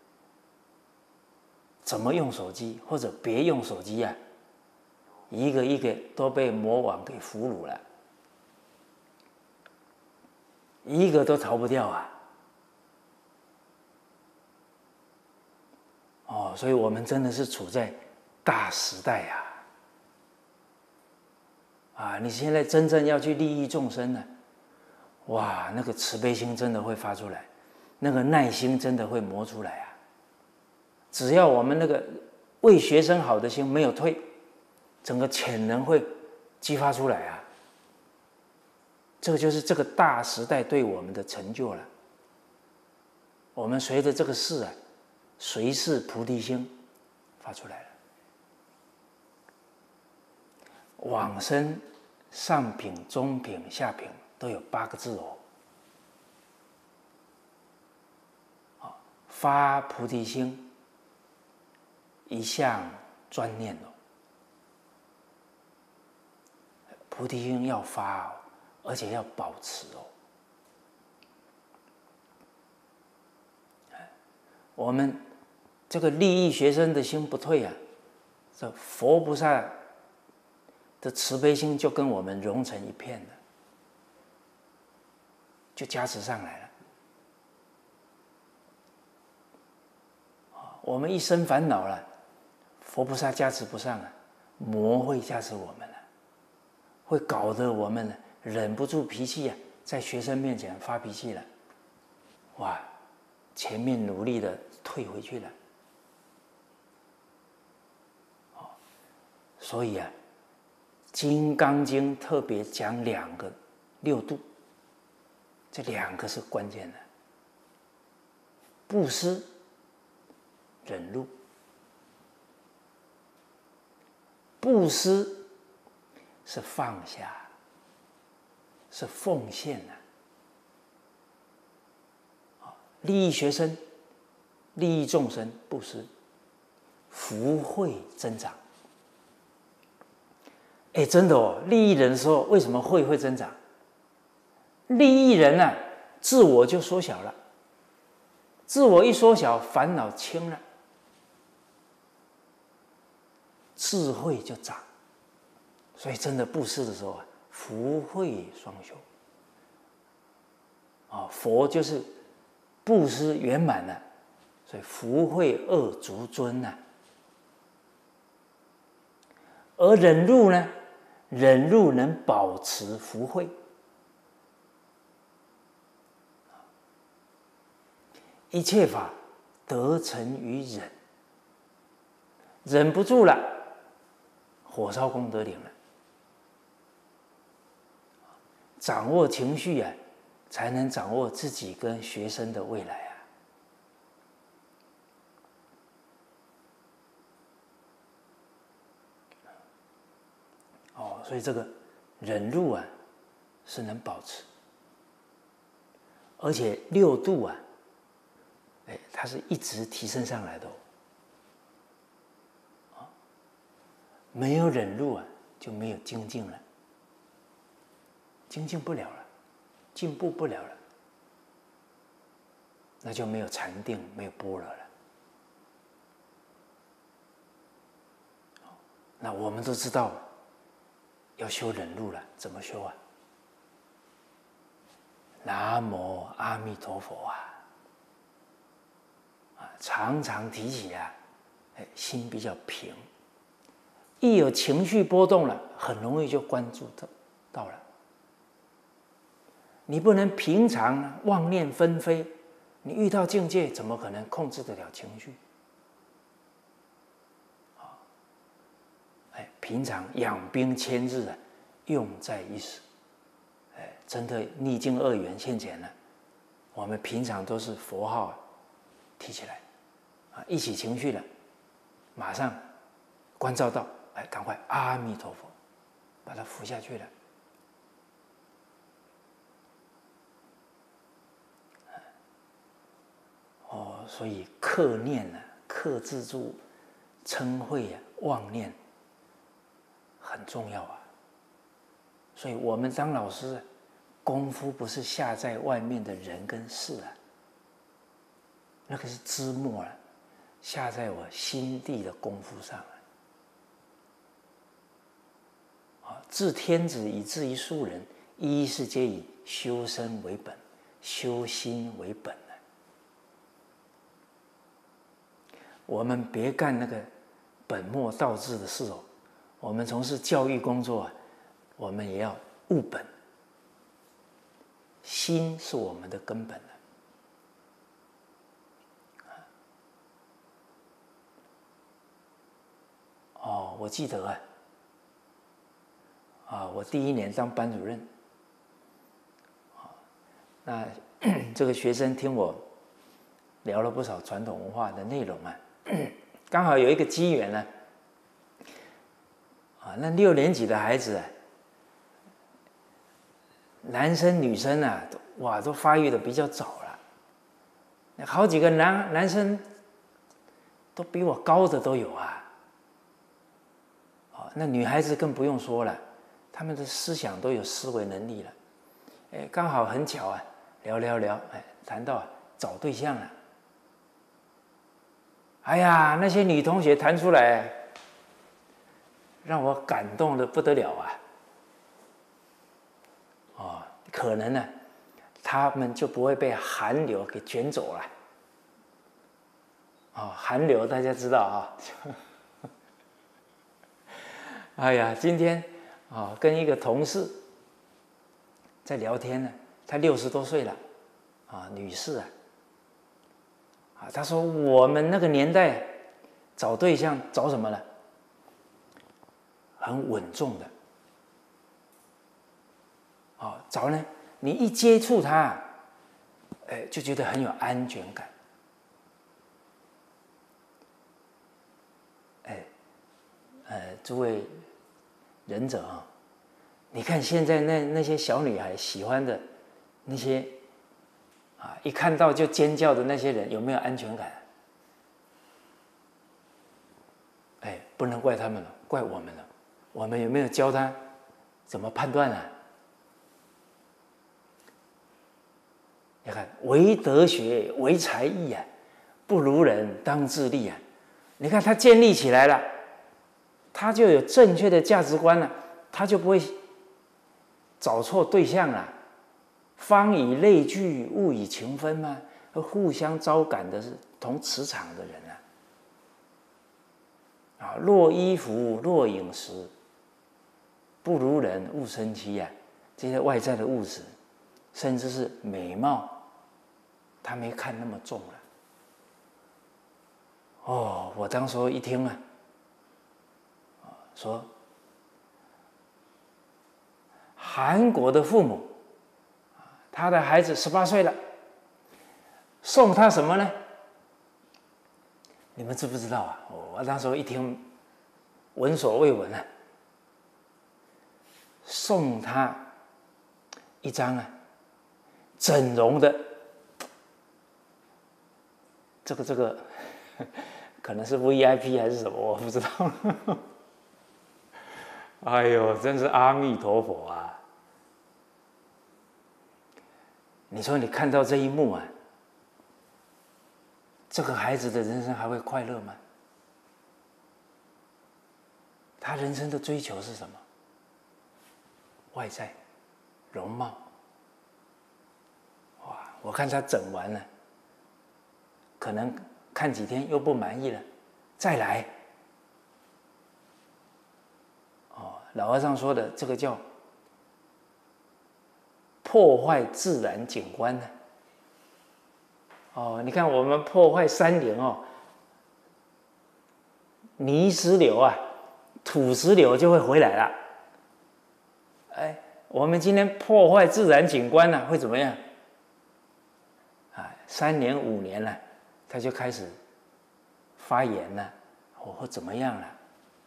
怎么用手机，或者别用手机啊，一个一个都被魔王给俘虏了，一个都逃不掉啊！哦，所以我们真的是处在大时代啊！你现在真正要去利益众生呢，哇，那个慈悲心真的会发出来，那个耐心真的会磨出来啊！只要我们那个为学生好的心没有退，整个潜能会激发出来啊！这个就是这个大时代对我们的成就了。我们随着这个事啊，随事菩提心发出来了。往生上品、中品、下品都有8个字哦。发菩提心，一向专念哦。菩提心要发哦，而且要保持哦。我们这个利益学生的心不退啊，这佛菩萨的慈悲心就跟我们融成一片了，就加持上来了。我们一生烦恼了，佛菩萨加持不上啊，魔会加持我们了，会搞得我们忍不住脾气啊，在学生面前发脾气了，哇，前面努力的退回去了。所以《金刚经》特别讲2个6度，这2个是关键的：布施、忍辱。布施是放下，是奉献利益学生、利益众生，布施，福慧增长。真的哦，利益人的时候，为什么慧会增长？利益人啊，自我就缩小了，自我一缩小，烦恼轻了，智慧就长， 所以真的布施的时候啊，福慧双修。佛就是布施圆满了，所以福慧二足尊呐。而忍辱呢，忍辱能保持福慧。一切法得成于忍，忍不住了，火烧功德林了。掌握情绪啊，才能掌握自己跟学生的未来啊。所以这个忍辱啊，是能保持，而且六度啊，它是一直提升上来的没有忍辱啊，就没有精进了，精进不了了，进步不了了，那就没有禅定，没有般若了。那我们都知道要修忍辱了，怎么修啊？南无阿弥陀佛常常提起啊，心比较平。一有情绪波动了，很容易就关注到了。你不能平常妄念纷飞，你遇到境界怎么可能控制得了情绪？平常养兵千日啊，用在一时。真的逆境恶缘现前了，我们平常都是佛号提起来一起情绪了，马上关照到，赶快阿弥陀佛，把它扶下去了。所以克念克制住嗔恚妄念很重要啊。所以我们当老师，功夫不是下在外面的人跟事那个是枝末下在我心地的功夫上治天子以至于庶人，一是皆以修身为本，修心为本我们别干那个本末倒置的事我们从事教育工作我们也要务本，心是我们的根本我记得我第1年当班主任那这个学生听我聊了不少传统文化的内容刚好有一个机缘那6年级的孩子男生女生都发育的比较早了，好几个男生都比我高的都有那女孩子更不用说了，他们的思想都有思维能力了。刚好很巧聊，谈到找对象了。哎呀，那些女同学谈出来，让我感动的不得了可能他们就不会被韩流给卷走了。韩流大家知道哎呀，今天跟一个同事在聊天呢，她60多岁了女士她说我们那个年代找对象找什么呢？很稳重的找呢，你一接触他就觉得很有安全感。诸位仁者你看现在那些小女孩喜欢的那些一看到就尖叫的那些人，有没有安全感？不能怪他们了，怪我们了。我们有没有教他怎么判断你看，唯德学，唯才艺不如人当自砺你看他建立起来了，他就有正确的价值观了， 他就不会找错对象了。方以类聚，物以情分嘛，互相招感的是同磁场的人啊。若衣服，若饮食，不如人，勿生戚啊。这些外在的物质，甚至是美貌，他没看那么重了。哦，我当时一听啊，说韩国的父母，他的孩子18岁了，送他什么呢？你们知不知道啊？我当时一听，闻所未闻啊，送他一张整容的，这个可能是 VIP 还是什么，我不知道。哎呦，真是阿弥陀佛啊！你说你看到这一幕啊，这个孩子的人生还会快乐吗？他人生的追求是什么？外在容貌。哇，我看他整完了，可能看几天又不满意了，再来。老和尚说的这个叫破坏自然景观呢。你看我们破坏山林泥石流啊、土石流就会回来了。我们今天破坏自然景观呢，会怎么样？3年5年了，它就开始发炎了，或怎么样了？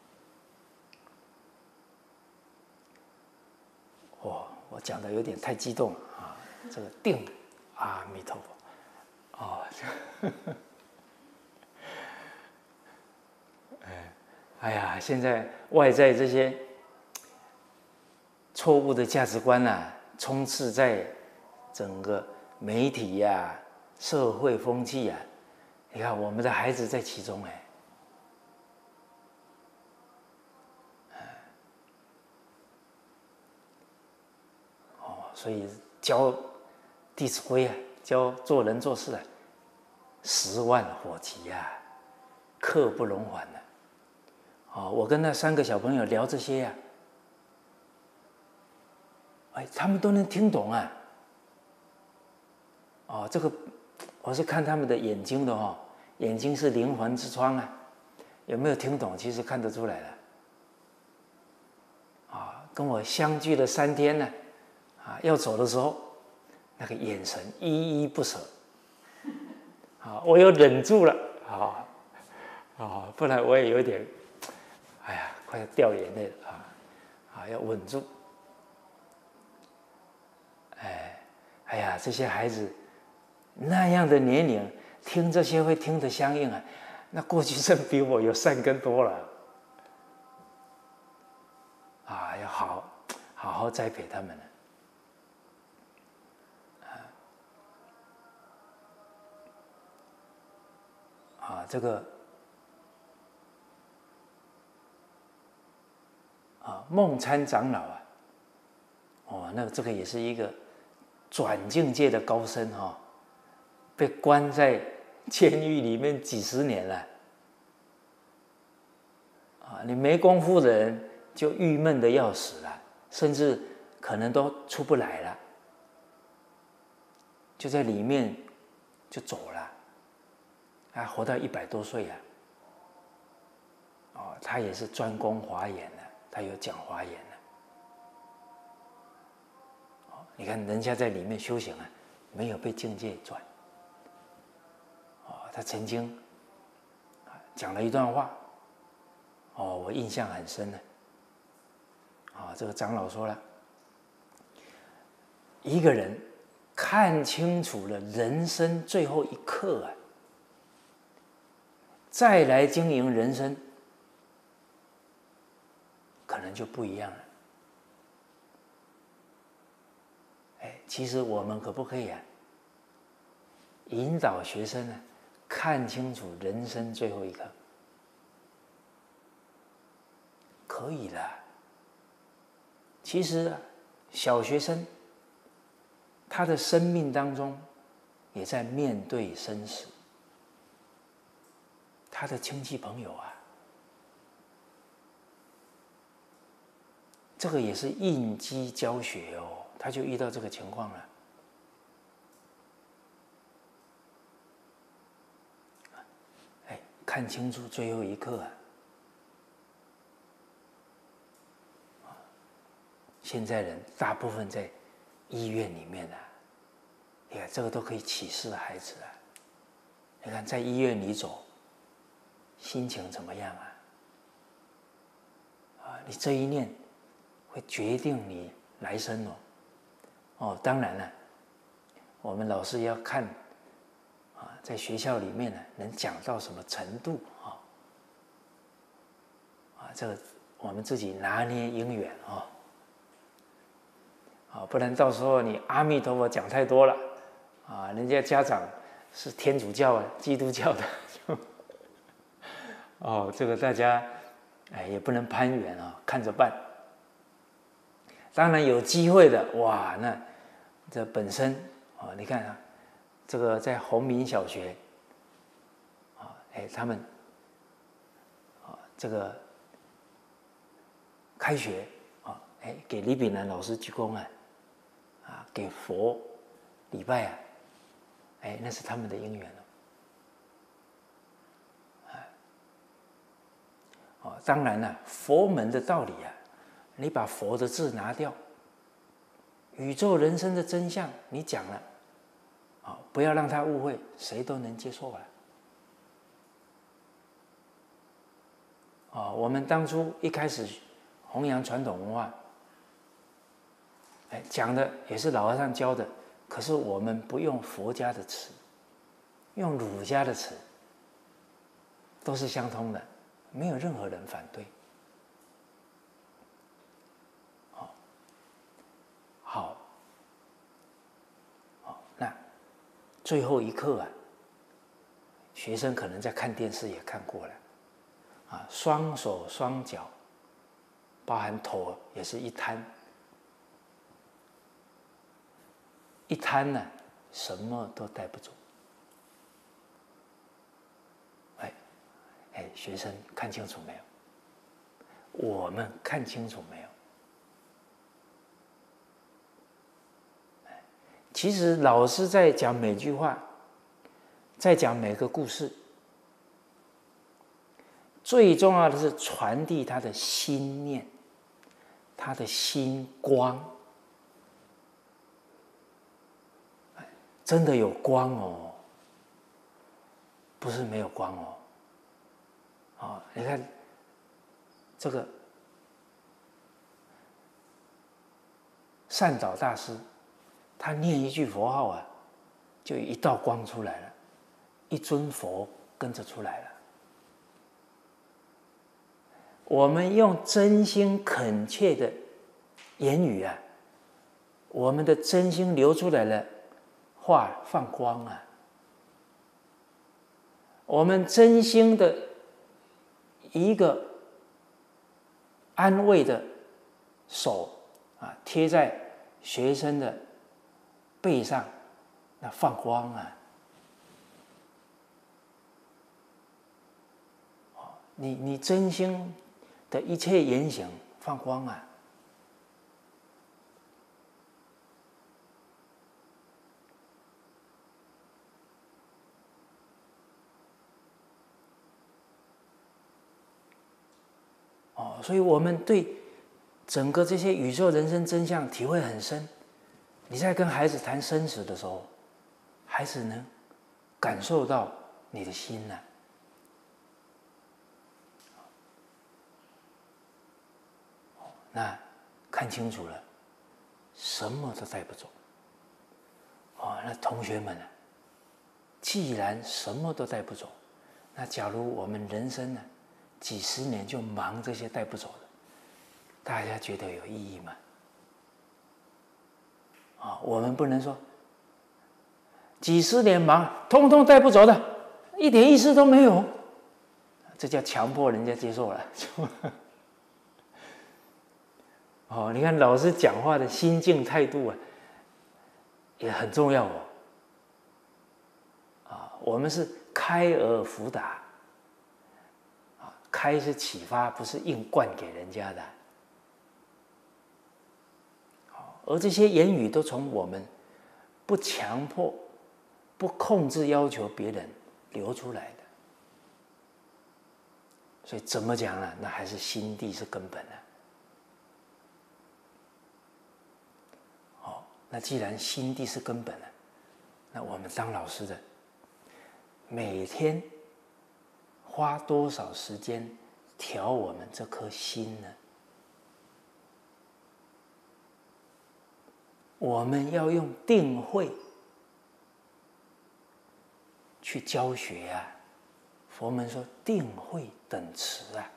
我讲的有点太激动了啊！这个定，阿弥陀佛，哎呀，现在外在这些错误的价值观充斥在整个媒体呀、社会风气呀。你看我们的孩子在其中所以教《弟子规》教做人做事10万火急刻不容缓我跟那3个小朋友聊这些他们都能听懂这个我是看他们的眼睛的眼睛是灵魂之窗有没有听懂？其实看得出来了跟我相聚了3天呢要走的时候，那个眼神依依不舍我又忍住了不然我也有点快要掉眼泪了要稳住。哎呀，这些孩子那样的年龄听这些会听得相应那过去真比我有善根多了要好好栽培他们这个梦参长老那这个也是一个转境界的高僧被关在监狱里面几10年了你没功夫的人就郁闷的要死了，甚至可能都出不来了，就在里面就走了活到100多岁他也是专攻华严他有讲华严你看人家在里面修行没有被境界转他曾经讲了一段话我印象很深这个长老说了，一个人看清楚了人生最后一刻再来经营人生，可能就不一样了。其实我们可不可以引导学生看清楚人生最后一刻？可以的其实小学生他的生命当中也在面对生死，他的亲戚朋友啊，这个也是应激教学哦，他就遇到这个情况了。哎，看清楚最后一刻啊！现在人大部分在医院里面啊，你看这个都可以启示孩子啊。你看在医院里走，心情怎么样啊？你这一念会决定你来生哦。哦，当然了，我们老师要看在学校里面呢，能讲到什么程度这个我们自己拿捏因缘不然到时候你阿弥陀佛讲太多了人家家长是天主教基督教的这个大家也不能攀援看着办。当然有机会的哇，那这本身你看这个在弘明小学他们这个开学给李炳南老师鞠躬给佛礼拜那是他们的因缘当然了，佛门的道理你把佛的字拿掉，宇宙人生的真相你讲了不要让他误会，谁都能接受了我们当初一开始弘扬传统文化讲的也是老和尚教的，可是我们不用佛家的词，用儒家的词，都是相通的，没有任何人反对好那最后一刻学生可能在看电视也看过了双手双脚包含头也是一摊，一摊呢什么都带不走学生看清楚没有？我们看清楚没有？其实老师在讲每句话，在讲每个故事，最重要的是传递他的心念，他的心光。真的有光哦，不是没有光哦。你看这个善导大师，他念一句佛号就有一道光出来了，一尊佛跟着出来了。我们用真心恳切的言语我们的真心流出来了，话放光我们真心的一个安慰的手贴在学生的背上，那放光你真心的一切言行放光所以我们对整个这些宇宙人生真相体会很深。你在跟孩子谈生死的时候，孩子能感受到你的心那看清楚了，什么都带不走那同学们既然什么都带不走，那假如我们人生几十年就忙这些带不走的，大家觉得有意义吗？我们不能说几十年忙通通带不走的，一点意思都没有，这叫强迫人家接受了哦，你看老师讲话的心境态度啊，也很重要哦。啊，我们是开而弗达，啊，开是启发，不是硬灌给人家的。而这些言语都从我们不强迫、不控制、要求别人流出来的。所以怎么讲呢？那还是心地是根本的。哦，那既然心地是根本的，那我们当老师的，每天花多少时间调我们这颗心呢？我们要用定慧去教学啊。佛门说定慧等持啊，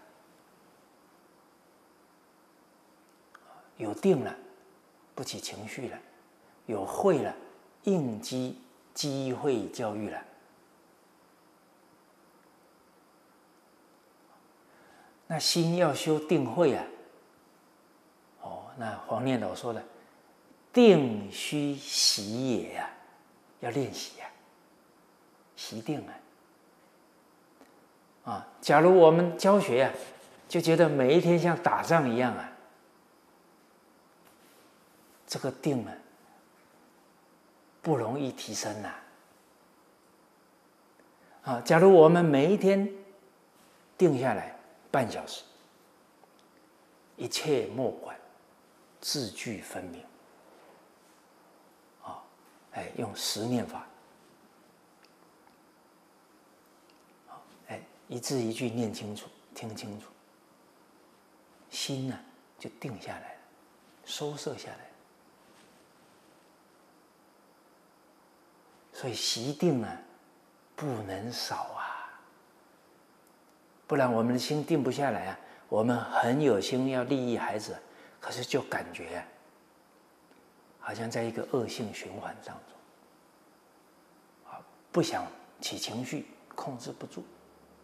有定了，不起情绪了；有慧了，应机会教育了。那心要修定慧啊，哦，那黄念老说的，定须习也啊，要练习啊，习定啊。啊，假如我们教学啊，就觉得每一天像打仗一样啊，这个定啊，不容易提升呐。啊，假如我们每一天定下来半小时，一切莫管，字句分明。啊，哎，用十念法。一字一句念清楚，听清楚，心呢就定下来了，收摄下来了。所以习定啊，不能少啊，不然我们的心定不下来啊。我们很有心要利益孩子，可是就感觉啊，好像在一个恶性循环当中，啊，不想起情绪，控制不住。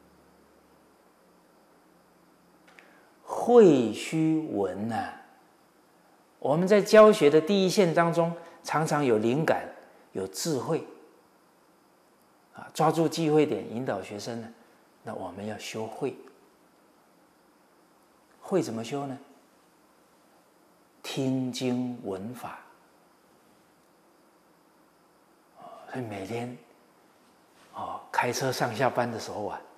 慧须闻呐，我们在教学的第一线当中，常常有灵感，有智慧，啊，抓住机会点引导学生呢。那我们要修慧，慧怎么修呢？听经闻法，所以每天开车上下班的时候啊，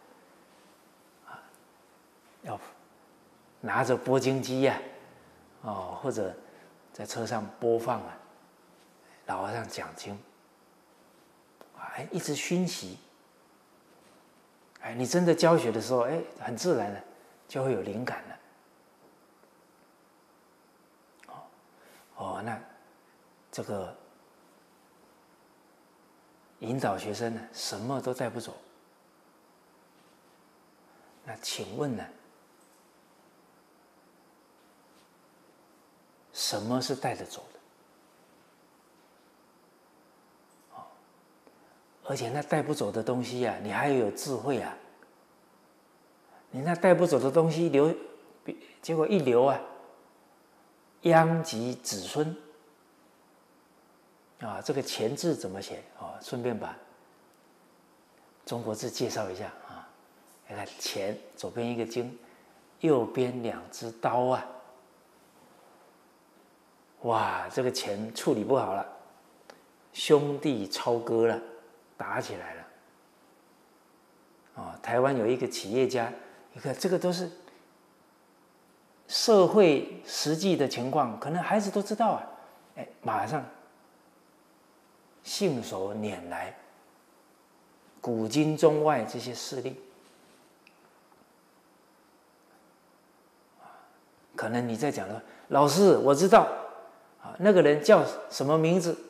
要拿着播经机呀，或者在车上播放啊，老和尚讲经，哎，一直熏习，哎，你真的教学的时候，哎，很自然的就会有灵感了。那这个引导学生呢，什么都带不走。那请问呢？什么是带得走的？而且那带不走的东西啊，你还要有智慧啊。你那带不走的东西留，结果一留啊，殃及子孙。啊，这个钱字怎么写？顺便把中国字介绍一下啊。你看钱，左边一个经，右边两只刀啊。哇，这个钱处理不好了，兄弟超割了，打起来了。台湾有一个企业家，你看这个都是社会实际的情况，可能孩子都知道啊，哎，马上信手拈来，古今中外这些事例，可能你在讲说，老师我知道。那个人叫什么名字？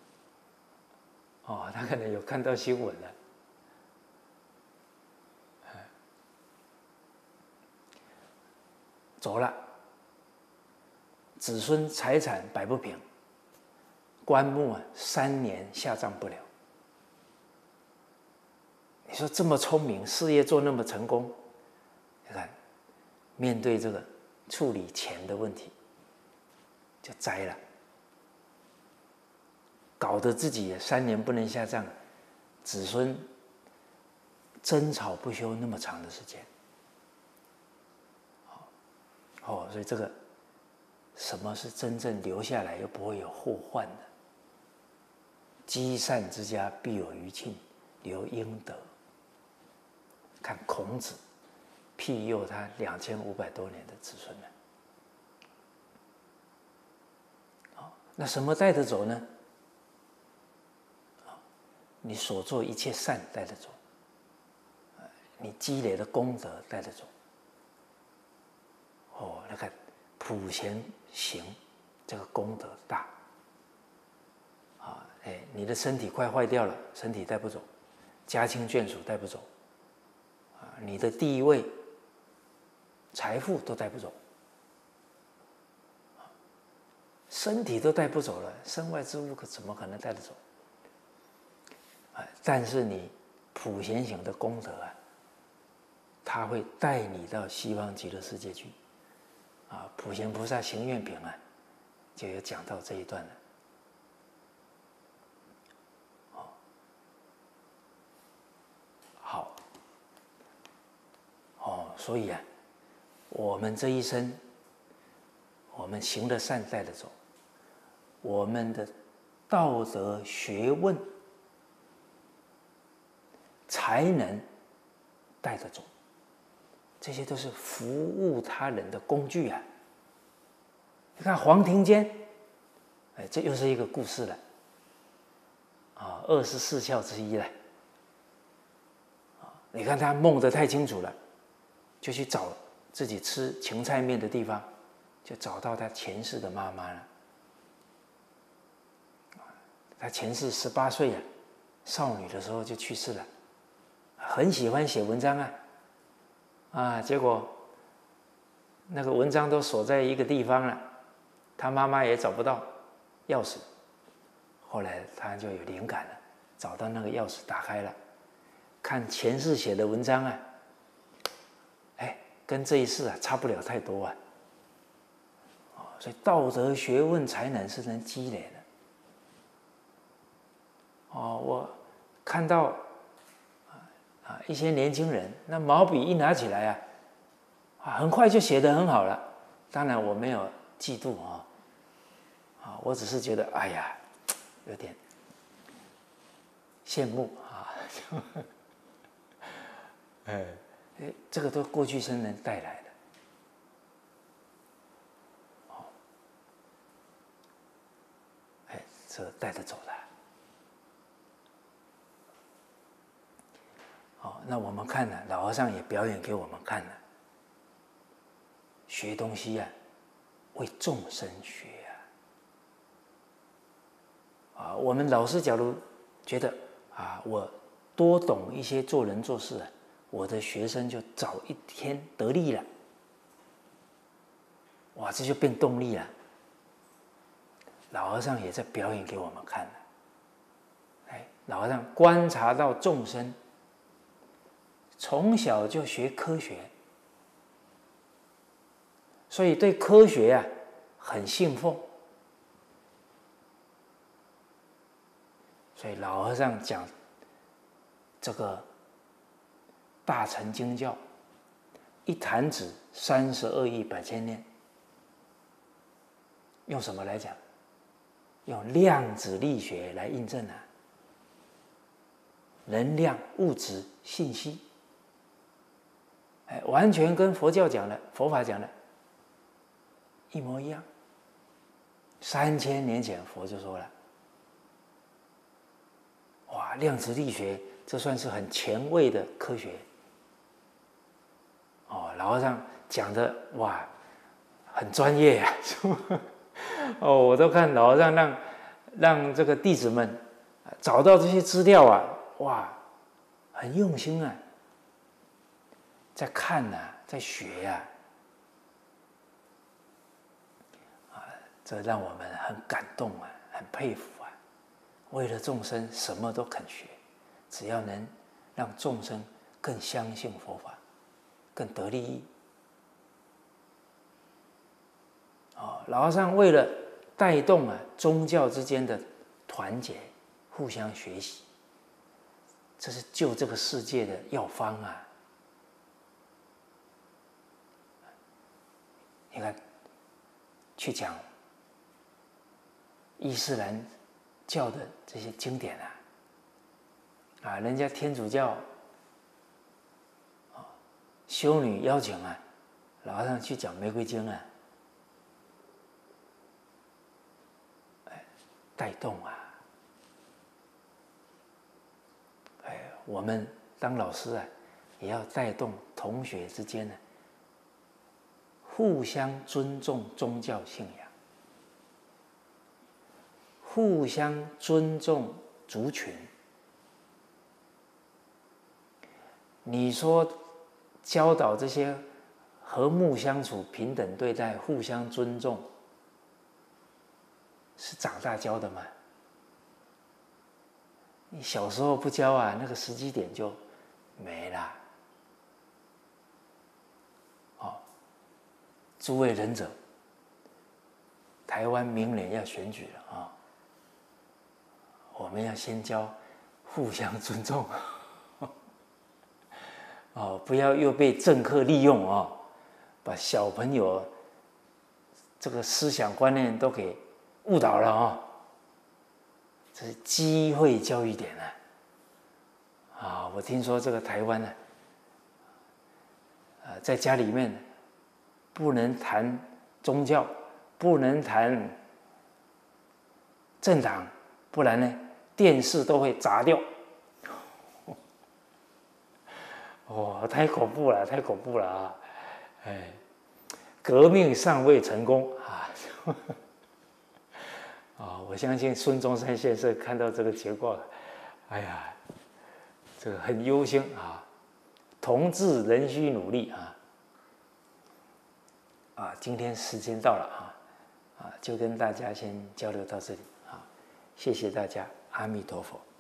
他可能有看到新闻了。走了，子孙财产摆不平，棺木3年下葬不了。你说这么聪明，事业做那么成功，你看，面对这个处理钱的问题， 就栽了，搞得自己3年不能下葬，子孙争吵不休那么长的时间。所以这个什么是真正留下来又不会有后患的？积善之家必有余庆，留阴德。看孔子庇佑他2500多年的子孙们。那什么带得走呢？你所做一切善带得走，你积累的功德带得走。那个普贤行，这个功德大。你的身体快坏掉了，身体带不走；家亲眷属带不走；你的地位、财富都带不走。身体都带不走了，身外之物怎么可能带得走？但是你普贤行的功德它会带你到西方极乐世界去。普贤菩萨行愿品就有讲到这一段了。好，所以我们这一生，我们行的善带得走，我们的道德学问、才能带得走，这些都是服务他人的工具啊。你看黄庭坚，这又是一个故事了，24孝之一了。你看他梦得太清楚了，就去找自己吃芹菜面的地方，就找到他前世的妈妈了。他前世18岁少女的时候就去世了，很喜欢写文章结果那个文章都锁在一个地方了，他妈妈也找不到钥匙。后来他就有灵感了，找到那个钥匙，打开了，看前世写的文章跟这一世差不了太多所以道德学问才能是能积累的。我看到一些年轻人，那毛笔一拿起来很快就写得很好了。当然我没有嫉妒我只是觉得有点羡慕这个都过去生人带来的。这带得走的。那我们看老和尚也表演给我们看了。学东西为众生学我们老师假如觉得我多懂一些做人做事我的学生就早一天得力了，这就变动力了。老和尚也在表演给我们看了。老和尚观察到众生从小就学科学，所以对科学很信奉。所以老和尚讲这个大乘经教，一弹指32亿百千年，用什么来讲？用量子力学来印证能量、物质、信息，完全跟佛教讲的、佛法讲的一模一样。3000年前佛就说了，量子力学这算是很前卫的科学。老和尚讲的很专业我都看老和尚让这个弟子们找到这些资料很用心在看在学这让我们很感动很佩服为了众生什么都肯学，只要能让众生更相信佛法，更得利益。老和尚为了带动宗教之间的团结，互相学习，这是救这个世界的药方啊！你看，去讲伊斯兰教的这些经典人家天主教修女邀请老和尚去讲玫瑰经带动我们当老师也要带动同学之间互相尊重宗教信仰，互相尊重族群。你说教导这些和睦相处、平等对待、互相尊重，是长大教的吗？你小时候不教那个时机点就没了。诸位仁者，台湾明年要选举了我们要先教互相尊重不要又被政客利用把小朋友这个思想观念都给误导了这是机会教育点我听说这个台湾在家里面不能谈宗教，不能谈政党，不然呢电视都会砸掉。太恐怖了，太恐怖了革命尚未成功我相信孙中山先生看到这个结果，这个很忧心同志仍需努力今天时间到了就跟大家先交流到这里谢谢大家，阿弥陀佛。